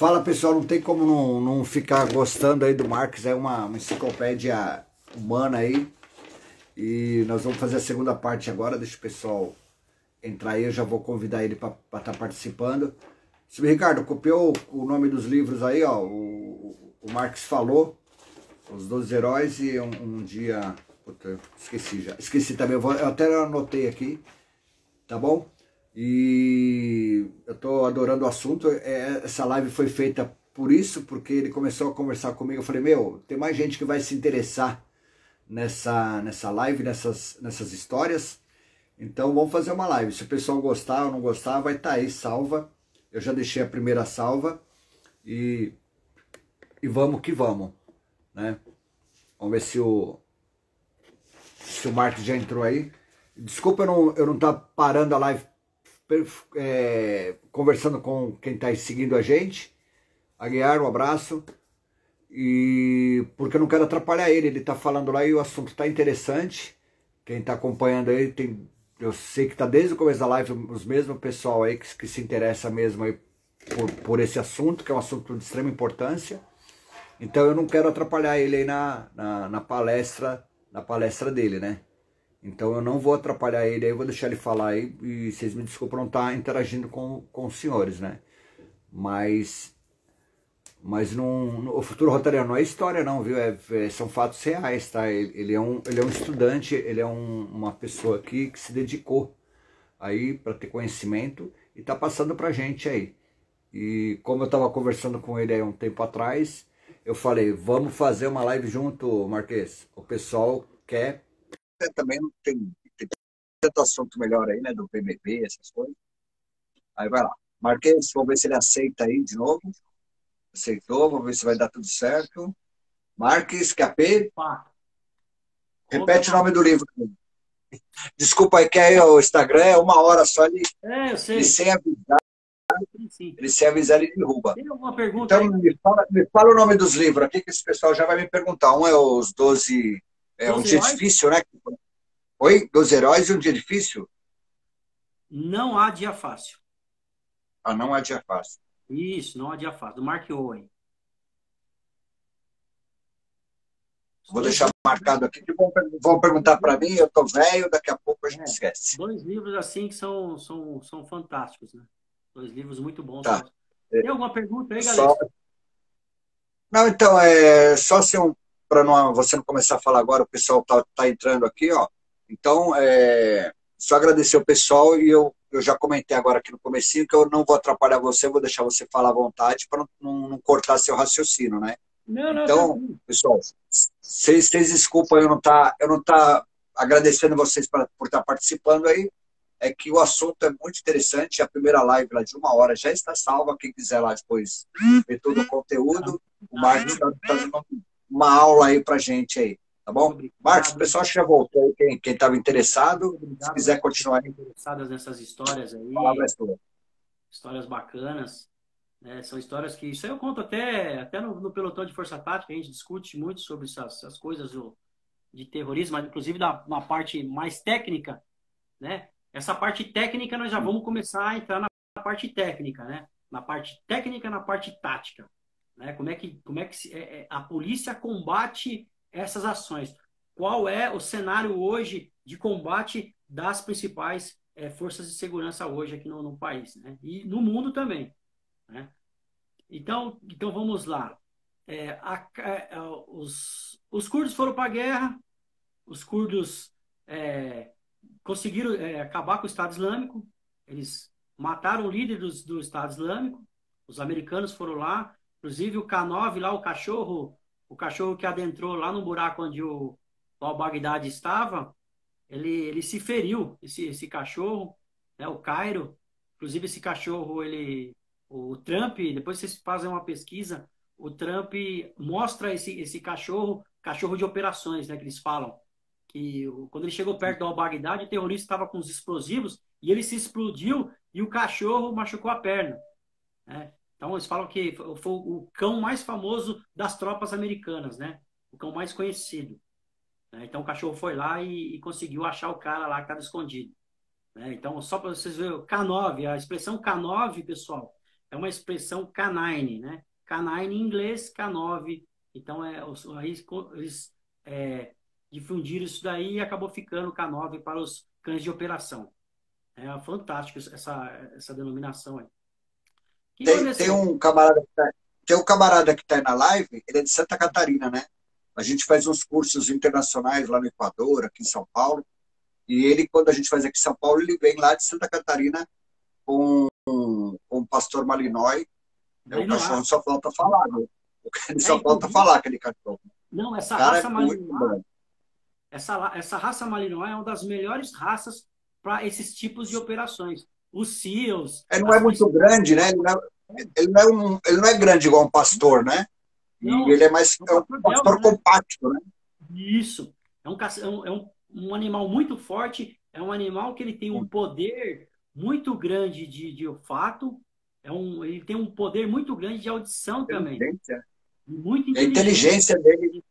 Fala pessoal, não tem como não ficar gostando aí do Marx, é uma enciclopédia humana aí. E nós vamos fazer a segunda parte agora, deixa o pessoal entrar aí, eu já vou convidar ele para estar participando. Seu Ricardo, copiou o nome dos livros aí, ó, o Marx falou, Os 12 Heróis e um dia... Puta, esqueci já, esqueci também, eu até anotei aqui, tá bom? E eu tô adorando o assunto. Essa live foi feita por isso, porque ele começou a conversar comigo. Eu falei, meu, tem mais gente que vai se interessar nessa live, nessas histórias. Então vamos fazer uma live. Se o pessoal gostar ou não gostar, vai estar aí salva. Eu já deixei a primeira salva. E vamos que vamos, né? Vamos ver se o Marcos já entrou aí. Desculpa eu não estar parando a live conversando com quem está seguindo a gente. Aguiar, um abraço. E porque eu não quero atrapalhar ele está falando lá e o assunto está interessante. Quem está acompanhando aí, eu sei que está desde o começo da live os mesmos pessoal aí que se interessa mesmo aí por esse assunto, que é um assunto de extrema importância. Então eu não quero atrapalhar ele aí na palestra dele, né? Então eu não vou atrapalhar ele, aí eu vou deixar ele falar aí, e vocês me desculpem não estar interagindo com os senhores, né? Mas o futuro rotariano não é história não, viu? São fatos reais, tá? Ele é um estudante, ele é uma pessoa que se dedicou aí para ter conhecimento e tá passando pra gente aí. E como eu estava conversando com ele aí um tempo atrás, eu falei, vamos fazer uma live junto, Marquês. O pessoal quer... Também não tem tanto assunto melhor aí, né? Do PMP, essas coisas. Aí vai lá. Marquês, vamos ver se ele aceita aí de novo. Aceitou, vamos ver se vai dar tudo certo. Marques, QP. Repete o nome do livro. Desculpa aí que aí o Instagram é 1 hora só, ele sem avisar. Sim. Ele sem avisar, ele derruba. Tem alguma pergunta então, me fala o nome dos livros aqui, que esse pessoal já vai me perguntar. Um é os 12... um dia difícil, né? Oi? 12 Heróis e um dia difícil? Não há dia fácil. Ah, não há dia fácil. Isso, não há dia fácil. Do Mark Owen. Vou deixar marcado aqui, que vão perguntar para mim, eu tô velho, daqui a pouco a gente esquece. 2 livros assim que são fantásticos, né? 2 livros muito bons. Tá. Tem alguma pergunta aí, galera? Não, então, só assim, para você não começar a falar agora, o pessoal tá entrando aqui, ó. Então, só agradecer o pessoal e eu já comentei agora aqui no comecinho que eu não vou atrapalhar você, vou deixar você falar à vontade para não cortar seu raciocínio, né? Não, então, pessoal, vocês desculpam eu não tá agradecendo vocês por estar participando aí, é que o assunto é muito interessante, a primeira live lá de 1 hora já está salva, quem quiser lá depois ver todo o conteúdo, o Marcos está dando uma aula aí pra gente aí, tá bom? Marcos, o pessoal acho que já voltou, quem estava interessado, se quiser continuar. Interessadas nessas histórias aí, histórias bacanas, né? São histórias que, isso aí eu conto até no pelotão de força tática, a gente discute muito sobre essas coisas de terrorismo, inclusive na parte mais técnica, né? Essa parte técnica nós já vamos começar a entrar na parte técnica, né? Na parte técnica, na parte tática, né? Como é que a polícia combate essas ações? Qual é o cenário hoje de combate das principais forças de segurança hoje aqui no país, né? E no mundo também, né? Então vamos lá. Os curdos foram para a guerra, os curdos conseguiram acabar com o Estado Islâmico, eles mataram o líder do Estado Islâmico, os americanos foram lá, inclusive o K9 lá, o cachorro que adentrou lá no buraco onde o al-Baghdadi estava, ele se feriu, esse cachorro, né, o Cairo, inclusive esse cachorro, o Trump, depois vocês fazem uma pesquisa, o Trump mostra esse cachorro de operações, né, que eles falam, que quando ele chegou perto do al-Baghdadi, o terrorista estava com os explosivos e ele se explodiu e o cachorro machucou a perna, né? Então eles falam que foi o cão mais famoso das tropas americanas, né? O cão mais conhecido, né? Então o cachorro foi lá e conseguiu achar o cara lá que estava escondido, né? Então só para vocês verem, K9, a expressão K9, pessoal, é uma expressão canine, né? Canine em inglês, K9. Então, aí eles difundiram isso daí e acabou ficando K9 para os cães de operação. É fantástico essa denominação aí. O que Tem aconteceu? um camarada tem um camarada que está aí na live, ele é de Santa Catarina, né? A gente faz uns cursos internacionais lá no Equador, aqui em São Paulo. E ele, quando a gente faz aqui em São Paulo, ele vem lá de Santa Catarina com o pastor Malinois. O Malinois. cachorro só falta falar, né? Ele só falta Inclusive, falar, aquele cachorro. não, O essa cara raça é muito Malinois, bom. essa raça Malinois é uma das melhores raças para esses tipos de operações. Os SEALs, Ele não as é muito polícias grande, né? Ele não é grande igual um pastor, né? E não, ele é mais é um é um pastor belga, pastor né? compacto, né? Isso. É um animal muito forte, é um animal que ele tem um poder muito grande de olfato, ele tem um poder muito grande de audição também, Inteligência. muito E a inteligente. inteligência dele,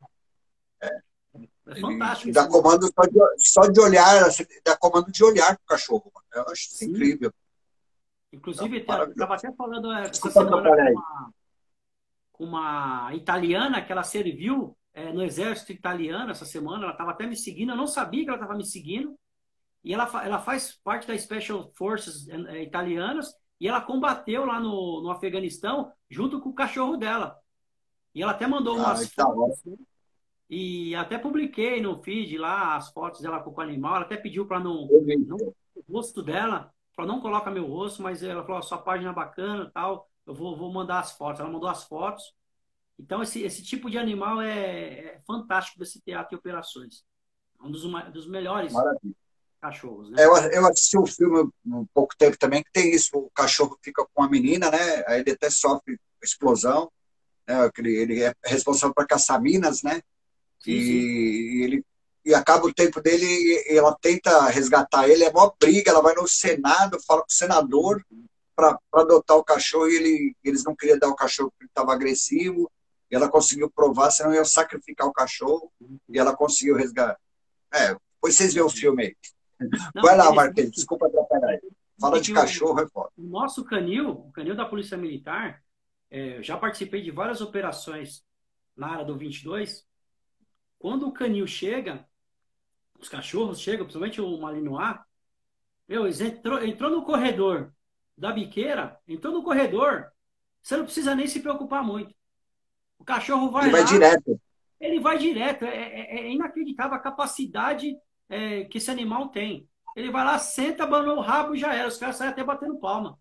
É ele fantástico esse dá animal. comando só de olhar, assim, dá comando de olhar pro cachorro. Eu acho isso Sim. incrível. É Inclusive, estava maravilhoso. até falando essa Desculpa semana atrapalhar aí. com uma italiana que ela serviu no exército italiano essa semana. Ela estava até me seguindo, eu não sabia que ela estava me seguindo. E ela faz parte das Special Forces italianas e ela combateu lá no Afeganistão junto com o cachorro dela. E ela até mandou Ah, umas tá bom. fotos, né? E até publiquei no feed lá as fotos dela com o animal. Ela até pediu para Eu vi. não o rosto dela, falou, não coloca meu rosto, mas ela falou, sua página é bacana e tal, eu vou mandar as fotos. Ela mandou as fotos. Então, esse tipo de animal é fantástico desse teatro de operações. É um dos melhores Maravilha. cachorros, né? Eu assisti um filme há pouco tempo também que tem isso. O cachorro fica com a menina, né? Aí ele até sofre explosão, né? Ele é responsável por caçar minas, né? Sim, sim. E acaba o tempo dele e ela tenta resgatar ele. É mó briga, ela vai no Senado, fala com o senador para adotar o cachorro e eles não queriam dar o cachorro porque ele estava agressivo. E ela conseguiu provar, senão ia sacrificar o cachorro. E ela conseguiu resgatar. Depois vocês veem o filme aí. Não, Vai lá, interessante Marquinhos, desculpa atrapalhar aí. é Fala de que cachorro, é foda. o nosso canil, o canil da Polícia Militar, eu já participei de várias operações na área do 22. Quando o canil chega, os cachorros chegam, principalmente o Malinois, eles entrou no corredor da biqueira, entrou no corredor, você não precisa nem se preocupar muito. O cachorro Ele vai vai lá, direto. ele vai direto. É inacreditável a capacidade que esse animal tem. Ele vai lá, senta, abanou o rabo e já era. Os caras saem até batendo palma.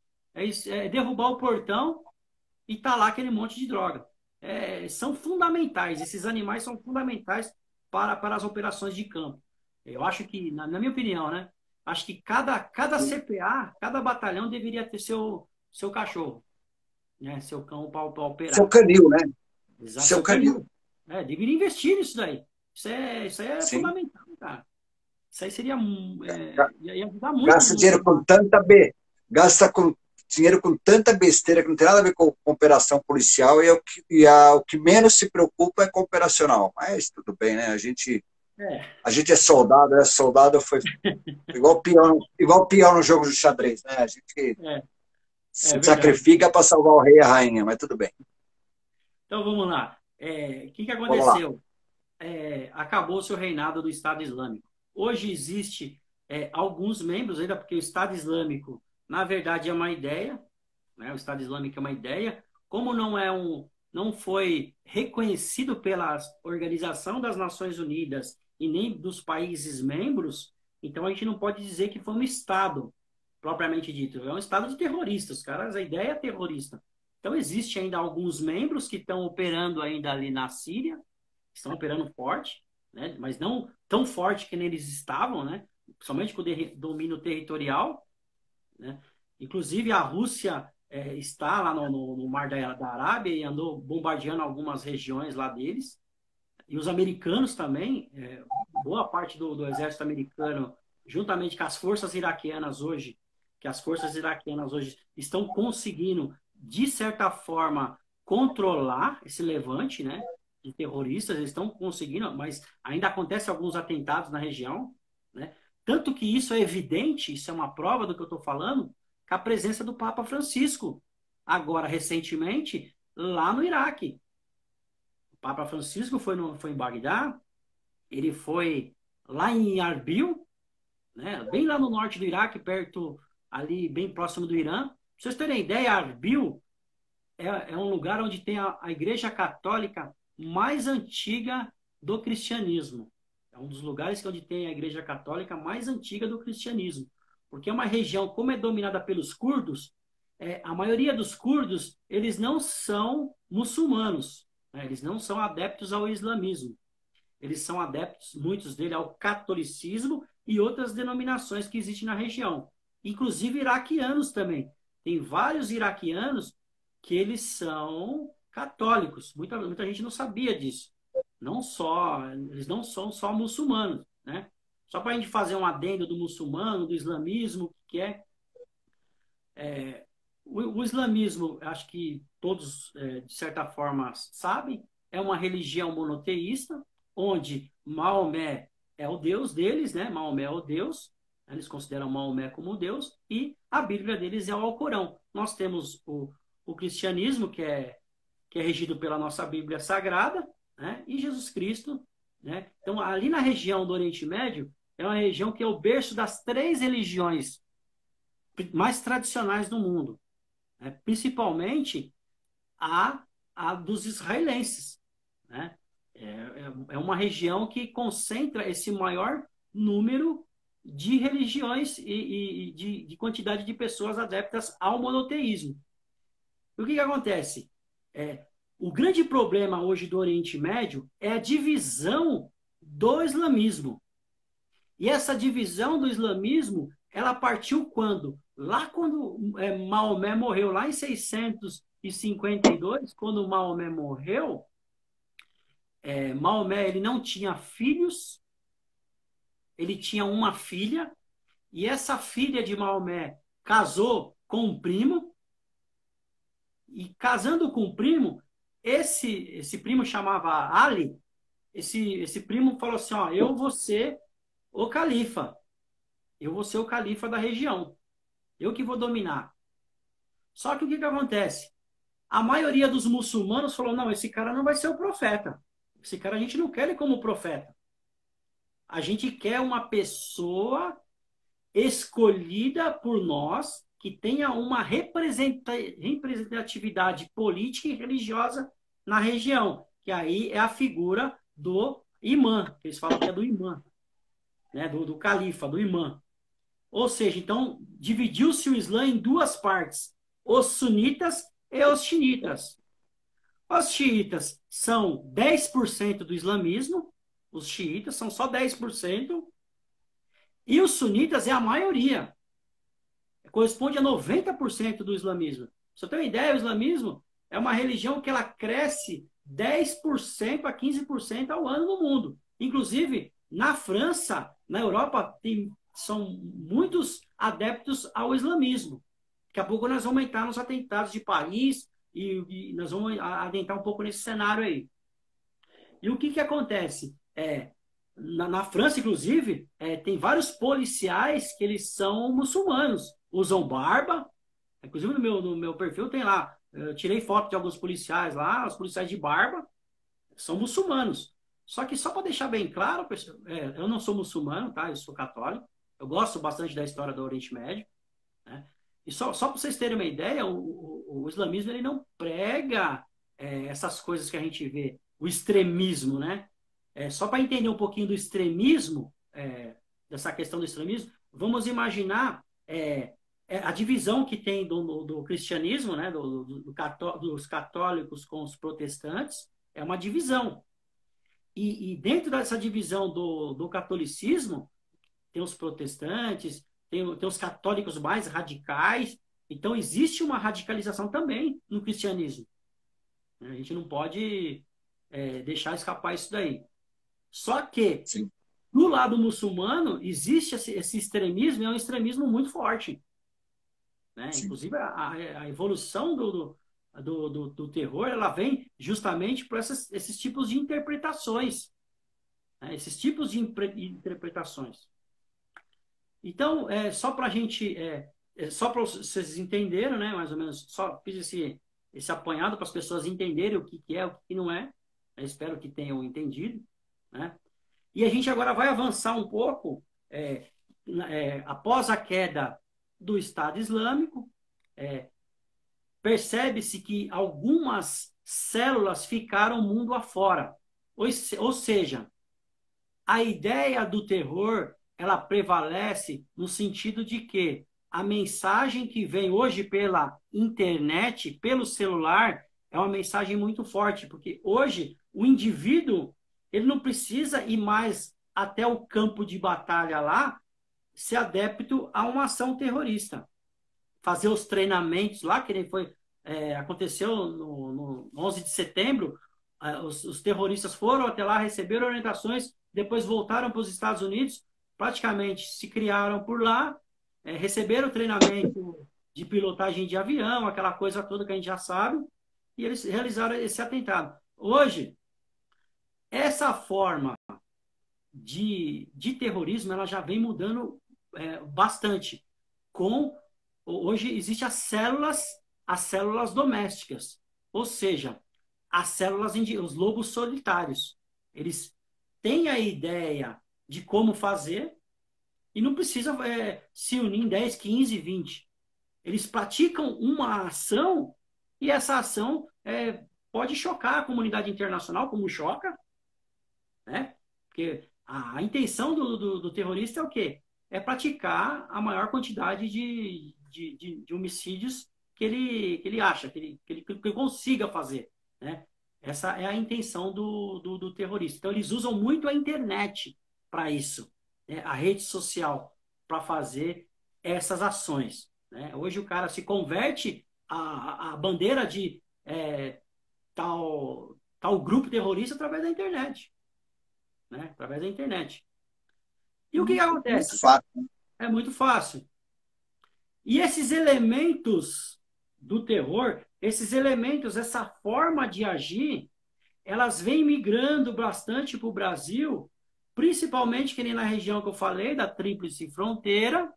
É derrubar o portão e tá lá aquele monte de droga. São fundamentais, esses animais são fundamentais para as operações de campo. Eu acho que, na minha opinião, né? Acho que cada CPA, cada batalhão deveria ter seu cachorro, né? Seu cão para Seu operar. canil, né? Exato, Seu seu canil. canil. Deveria investir nisso daí. Isso aí é Sim. fundamental, cara. Isso aí ia ajudar muito Gasta dinheiro com gasta com dinheiro com tanta besteira que não tem nada a ver com operação policial o que menos se preocupa é com operacional. Mas tudo bem, né? é, A gente é soldado, soldado foi igual peão no jogo de xadrez, né? A gente é, se é verdade. sacrifica para salvar o rei e a rainha, mas tudo bem. Então vamos lá. O que Vamos lá. aconteceu? Acabou-se o reinado do Estado Islâmico. Hoje existe alguns membros ainda, porque o Estado Islâmico, na verdade, é uma ideia, né? O Estado Islâmico é uma ideia. Como não foi reconhecido pela Organização das Nações Unidas e nem dos países membros, então a gente não pode dizer que foi um Estado propriamente dito. É um Estado de terroristas, caras. A ideia é terrorista. Então existe ainda alguns membros que estão operando ainda ali na Síria, estão operando forte, né? Mas não tão forte que nem eles estavam, né? Principalmente com o domínio territorial, né? Inclusive a Rússia está lá no Mar da Arábia e andou bombardeando algumas regiões lá deles. E os americanos também, boa parte do exército americano, juntamente com as forças iraquianas hoje, que as forças iraquianas hoje estão conseguindo, de certa forma, controlar esse levante, né, de terroristas, eles estão conseguindo, mas ainda acontecem alguns atentados na região, né? Tanto que isso é evidente, isso é uma prova do que eu estou falando, com a presença do Papa Francisco. agora, recentemente, lá no Iraque. O Papa Francisco foi em Bagdá, ele foi lá em Arbil, né, bem lá no norte do Iraque, perto, ali, bem próximo do Irã. Pra vocês terem ideia, Arbil é um lugar onde tem a Igreja Católica mais antiga do cristianismo. É um dos lugares onde tem a Igreja Católica mais antiga do cristianismo. Porque é uma região, como é dominada pelos curdos, a maioria dos curdos, eles não são muçulmanos, né? Eles não são adeptos ao islamismo. Eles são adeptos, muitos deles, ao catolicismo e outras denominações que existem na região. Inclusive iraquianos também. Tem vários iraquianos que eles são católicos. Muita gente não sabia disso. Eles não são só muçulmanos, né? Só para a gente fazer um adendo do muçulmano, do islamismo, que o islamismo, acho que todos, de certa forma, sabem, é uma religião monoteísta, onde Maomé é o Deus deles, né? Maomé é o Deus, eles consideram Maomé como Deus, e a Bíblia deles é o Alcorão. Nós temos o cristianismo, que é regido pela nossa Bíblia Sagrada, né? E Jesus Cristo, né? Então, ali na região do Oriente Médio, é uma região que é o berço das 3 religiões mais tradicionais do mundo, né? Principalmente a dos israelenses, né? É uma região que concentra esse maior número de religiões e de quantidade de pessoas adeptas ao monoteísmo. E o que acontece? O grande problema hoje do Oriente Médio é a divisão do islamismo. E essa divisão do islamismo, ela partiu quando? Lá quando Maomé morreu, lá em 652, quando Maomé morreu, Maomé ele não tinha filhos, ele tinha uma filha, e essa filha de Maomé casou com um primo, e casando com o primo, esse primo chamava Ali, esse primo falou assim, ó, eu vou ser o califa, eu vou ser o califa da região, eu que vou dominar. Só que o que acontece? A maioria dos muçulmanos falou, não, esse cara não vai ser o profeta, esse cara a gente não quer ele como profeta, a gente quer uma pessoa escolhida por nós, que tenha uma representatividade política e religiosa na região, que aí é a figura do imã, que eles falam que é do imã, né? do califa, do imã. Ou seja, então, dividiu-se o Islã em 2 partes, os sunitas e os xiitas. Os xiitas são 10% do islamismo, os xiitas são só 10%, e os sunitas é a maioria. Corresponde a 90% do islamismo. Pra você ter uma ideia, o islamismo é uma religião que ela cresce 10% a 15% ao ano no mundo. Inclusive, na França, na Europa, são muitos adeptos ao islamismo. Daqui a pouco nós vamos entrar nos atentados de Paris e nós vamos adentrar um pouco nesse cenário aí. E o que acontece? Na França, inclusive, tem vários policiais que eles são muçulmanos, usam barba. Inclusive no meu perfil tem lá, eu tirei foto de alguns policiais lá, os policiais de barba são muçulmanos. Só que só para deixar bem claro, pessoal, eu não sou muçulmano, tá? Eu sou católico. Eu gosto bastante da história do Oriente Médio, né? E só para vocês terem uma ideia, o islamismo ele não prega essas coisas que a gente vê, o extremismo, né? Só para entender um pouquinho do extremismo, dessa questão do extremismo, vamos imaginar a divisão que tem do cristianismo, né? Dos católicos com os protestantes, é uma divisão. E dentro dessa divisão do catolicismo, tem os protestantes, tem os católicos mais radicais, então existe uma radicalização também no cristianismo. A gente não pode deixar escapar isso daí. Só que, Sim. do lado muçulmano, existe esse extremismo, é um extremismo muito forte, né? Inclusive, a evolução do terror, ela vem justamente por esses tipos de interpretações, né? Esses tipos de interpretações. Então, só para a gente só para vocês entenderem, né, mais ou menos, só fiz esse apanhado para as pessoas entenderem o que é, o que não é. Eu espero que tenham entendido, né? E a gente agora vai avançar um pouco, após a queda do Estado Islâmico, percebe-se que algumas células ficaram mundo afora. Ou seja, a ideia do terror, ela prevalece no sentido de que a mensagem que vem hoje pela internet, pelo celular, é uma mensagem muito forte, porque hoje o indivíduo, ele não precisa ir mais até o campo de batalha lá, ser adepto a uma ação terrorista. Fazer os treinamentos lá, que nem foi, aconteceu no 11 de setembro, os terroristas foram até lá, receberam orientações, depois voltaram para os Estados Unidos, praticamente se criaram por lá, receberam treinamento de pilotagem de avião, aquela coisa toda que a gente já sabe, e eles realizaram esse atentado. Hoje, essa forma de terrorismo, ela já vem mudando bastante. Hoje existem as células domésticas, ou seja, as células, os lobos solitários. Eles têm a ideia de como fazer e não precisa se unir em 10, 15, 20. Eles praticam uma ação e essa ação pode chocar a comunidade internacional, como choca, né? Porque a intenção do terrorista é o quê? É praticar a maior quantidade de homicídios que ele acha, que ele consiga fazer, né? Essa é a intenção do terrorista. Então, eles usam muito a internet para isso, né? A rede social, para fazer essas ações, né? Hoje o cara se converte a bandeira de tal grupo terrorista através da internet, né? Através da internet. E o que acontece? Muito fácil. É muito fácil. E esses elementos do terror, esses elementos, essa forma de agir, elas vêm migrando bastante para o Brasil, principalmente que nem na região que eu falei, da Tríplice Fronteira,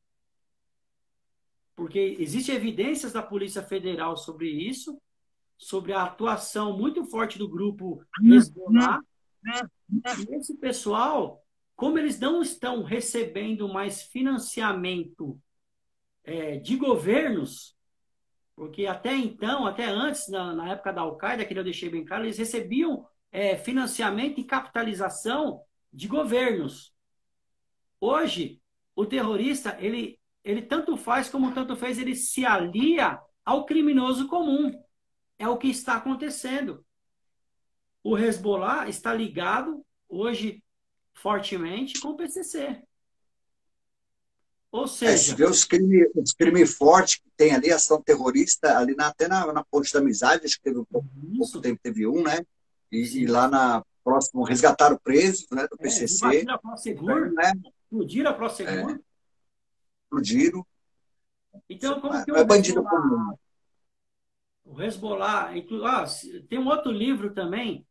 porque existem evidências da Polícia Federal sobre isso, sobre a atuação muito forte do grupo Hezbollah. E esse pessoal, como eles não estão recebendo mais financiamento de governos, porque até então, até antes, na época da Al-Qaeda, que eu deixei bem claro, eles recebiam financiamento e capitalização de governos. Hoje, o terrorista, ele tanto faz como tanto fez, ele se alia ao criminoso comum. É o que está acontecendo. O Hezbollah está ligado, hoje, fortemente com o PCC. Ou seja... se vê os crimes fortes que tem ali, ação terrorista, ali até na Ponte da Amizade, acho que teve pouco tempo, teve um, né? E lá na próximo, resgataram presos, né, do PCC. Invadiram a Prosegur, explodiram a Prosegur. Explodiram. Então, como que é bandido comum. O Hezbollah... tem um outro livro também,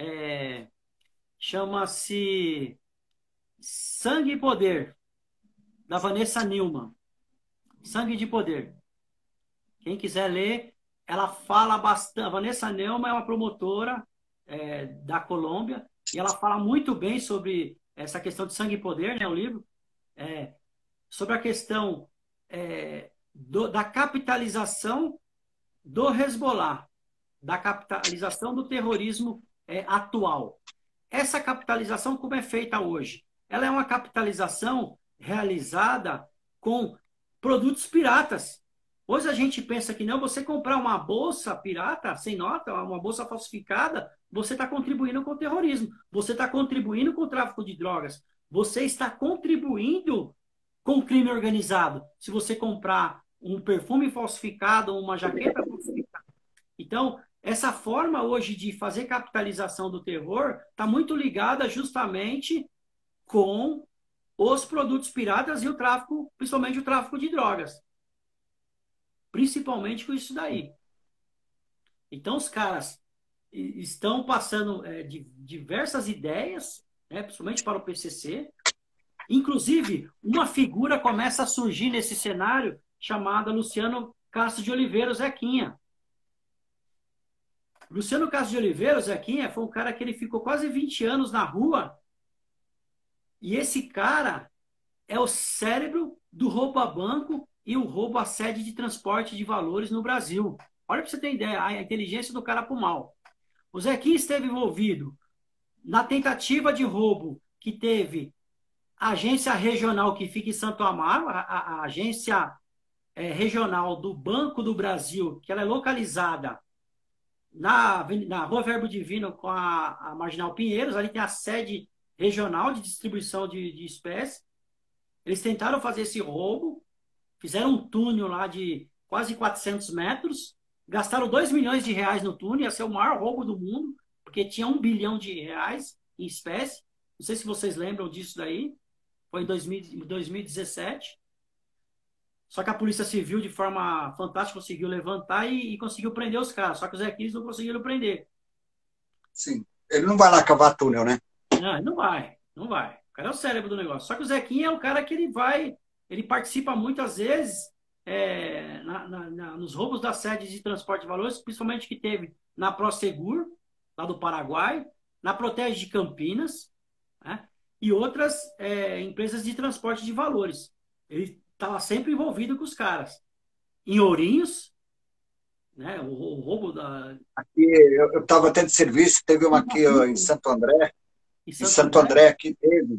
chama-se Sangue e Poder, da Vanessa Neumann. Sangue de Poder. Quem quiser ler, ela fala bastante. A Vanessa Neumann é uma promotora da Colômbia e ela fala muito bem sobre essa questão de sangue e poder, né, o livro, sobre a questão da capitalização do Hezbollah, da capitalização do terrorismo atual. Essa capitalização, como é feita hoje? Ela é uma capitalização realizada com produtos piratas. Hoje a gente pensa que não, você comprar uma bolsa pirata, sem nota, uma bolsa falsificada, você está contribuindo com o terrorismo, você está contribuindo com o tráfico de drogas, você está contribuindo com o crime organizado. Se você comprar um perfume falsificado, uma jaqueta falsificada. Então, essa forma hoje de fazer capitalização do terror está muito ligada justamente com os produtos piratas e o tráfico, principalmente o tráfico de drogas. Principalmente com isso daí. Então, os caras estão passando diversas ideias, né, principalmente para o PCC. Inclusive, uma figura começa a surgir nesse cenário chamada Luciano Castro de Oliveira, o Zequinha. Luciano Castro de Oliveira, o Zequinha, foi um cara que ele ficou quase 20 anos na rua. E esse cara é o cérebro do roubo a banco e o roubo a sede de transporte de valores no Brasil. Olha para você ter ideia, a inteligência do cara para o mal. O Zequinha esteve envolvido na tentativa de roubo que teve a agência regional que fica em Santo Amaro, a agência regional do Banco do Brasil, que ela é localizada na Rua Verbo Divino com a Marginal Pinheiros, ali tem a sede regional de distribuição de espécies. Eles tentaram fazer esse roubo, fizeram um túnel lá de quase 400 metros, gastaram 2 milhões de reais no túnel, ia ser o maior roubo do mundo, porque tinha 1 bilhão de reais em espécie. Não sei se vocês lembram disso daí. Foi em 2017. Só que a Polícia Civil, de forma fantástica, conseguiu levantar e conseguiu prender os caras. Só que os Zequinhas não conseguiram prender. Sim. Ele não vai lá cavar túnel, né? Não, ele não vai. Não vai. O cara é o cérebro do negócio. Só que o Zequinha é um cara que ele participa muitas vezes nos roubos das sedes de transporte de valores, principalmente que teve na Prosegur, lá do Paraguai, na Protege de Campinas, né? E outras empresas de transporte de valores. Ele estava sempre envolvido com os caras. Em Ourinhos, né? O roubo da... Aqui, eu estava tendo serviço, teve uma aqui ó, em Santo André. Em Santo André aqui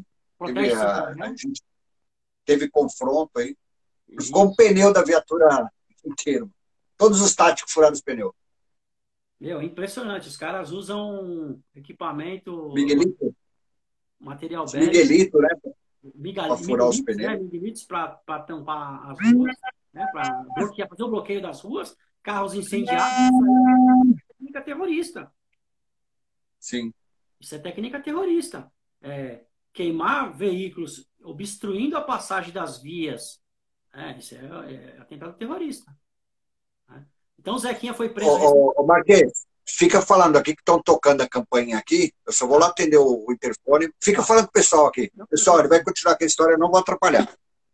a gente teve confronto aí. Ficou um pneu da viatura inteiro. Todos os táticos furaram os pneus. Meu, impressionante. Os caras usam equipamento... Miguelito. Material bélico. Miguelito, né? Para furar os pneus. Miguelitos para tampar as ruas, né? Para fazer o bloqueio das ruas, carros incendiados. Isso é técnica terrorista. Sim. Isso é técnica terrorista. Queimar veículos obstruindo a passagem das vias. Isso é atentado terrorista. Né? Então o Zequinha foi preso... Ô, Marquês, fica falando aqui que estão tocando a campainha aqui. Eu só vou lá atender o interfone. Fica falando com o pessoal aqui. Pessoal, ele vai continuar com a história, eu não vou atrapalhar.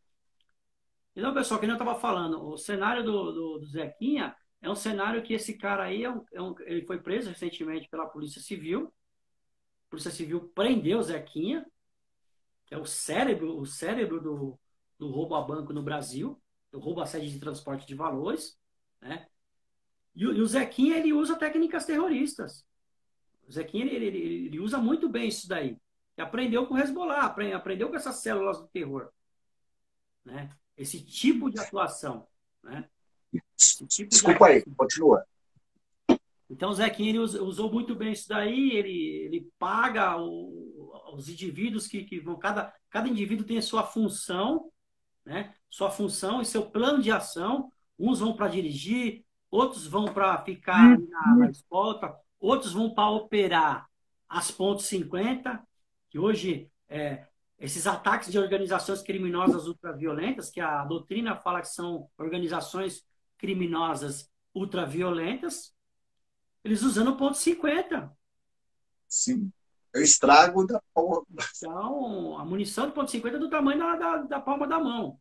Então, pessoal, que eu estava falando, o cenário do Zequinha é um cenário que esse cara aí, ele foi preso recentemente pela Polícia Civil. A Polícia Civil prendeu o Zequinha, que é o cérebro do roubo a banco no Brasil, do roubo a sede de transporte de valores, né? E o Zequinha, ele usa técnicas terroristas. O Zequinha, ele usa muito bem isso daí. Ele aprendeu com o Hezbollah, aprendeu com essas células do terror. Né? Esse tipo de atuação. Né? Desculpa aí, continua. Então, o Zequinha, ele usou muito bem isso daí. Ele paga os indivíduos que vão... Cada indivíduo tem a sua função, né? Sua função e seu plano de ação. Uns vão para dirigir, outros vão para ficar na escolta, outros vão para operar as pontos 50, que hoje esses ataques de organizações criminosas ultraviolentas, que a doutrina fala que são organizações criminosas ultraviolentas, eles usando o ponto 50. Sim. Eu estrago da porra. Então, a munição do ponto 50 é do tamanho da palma da mão.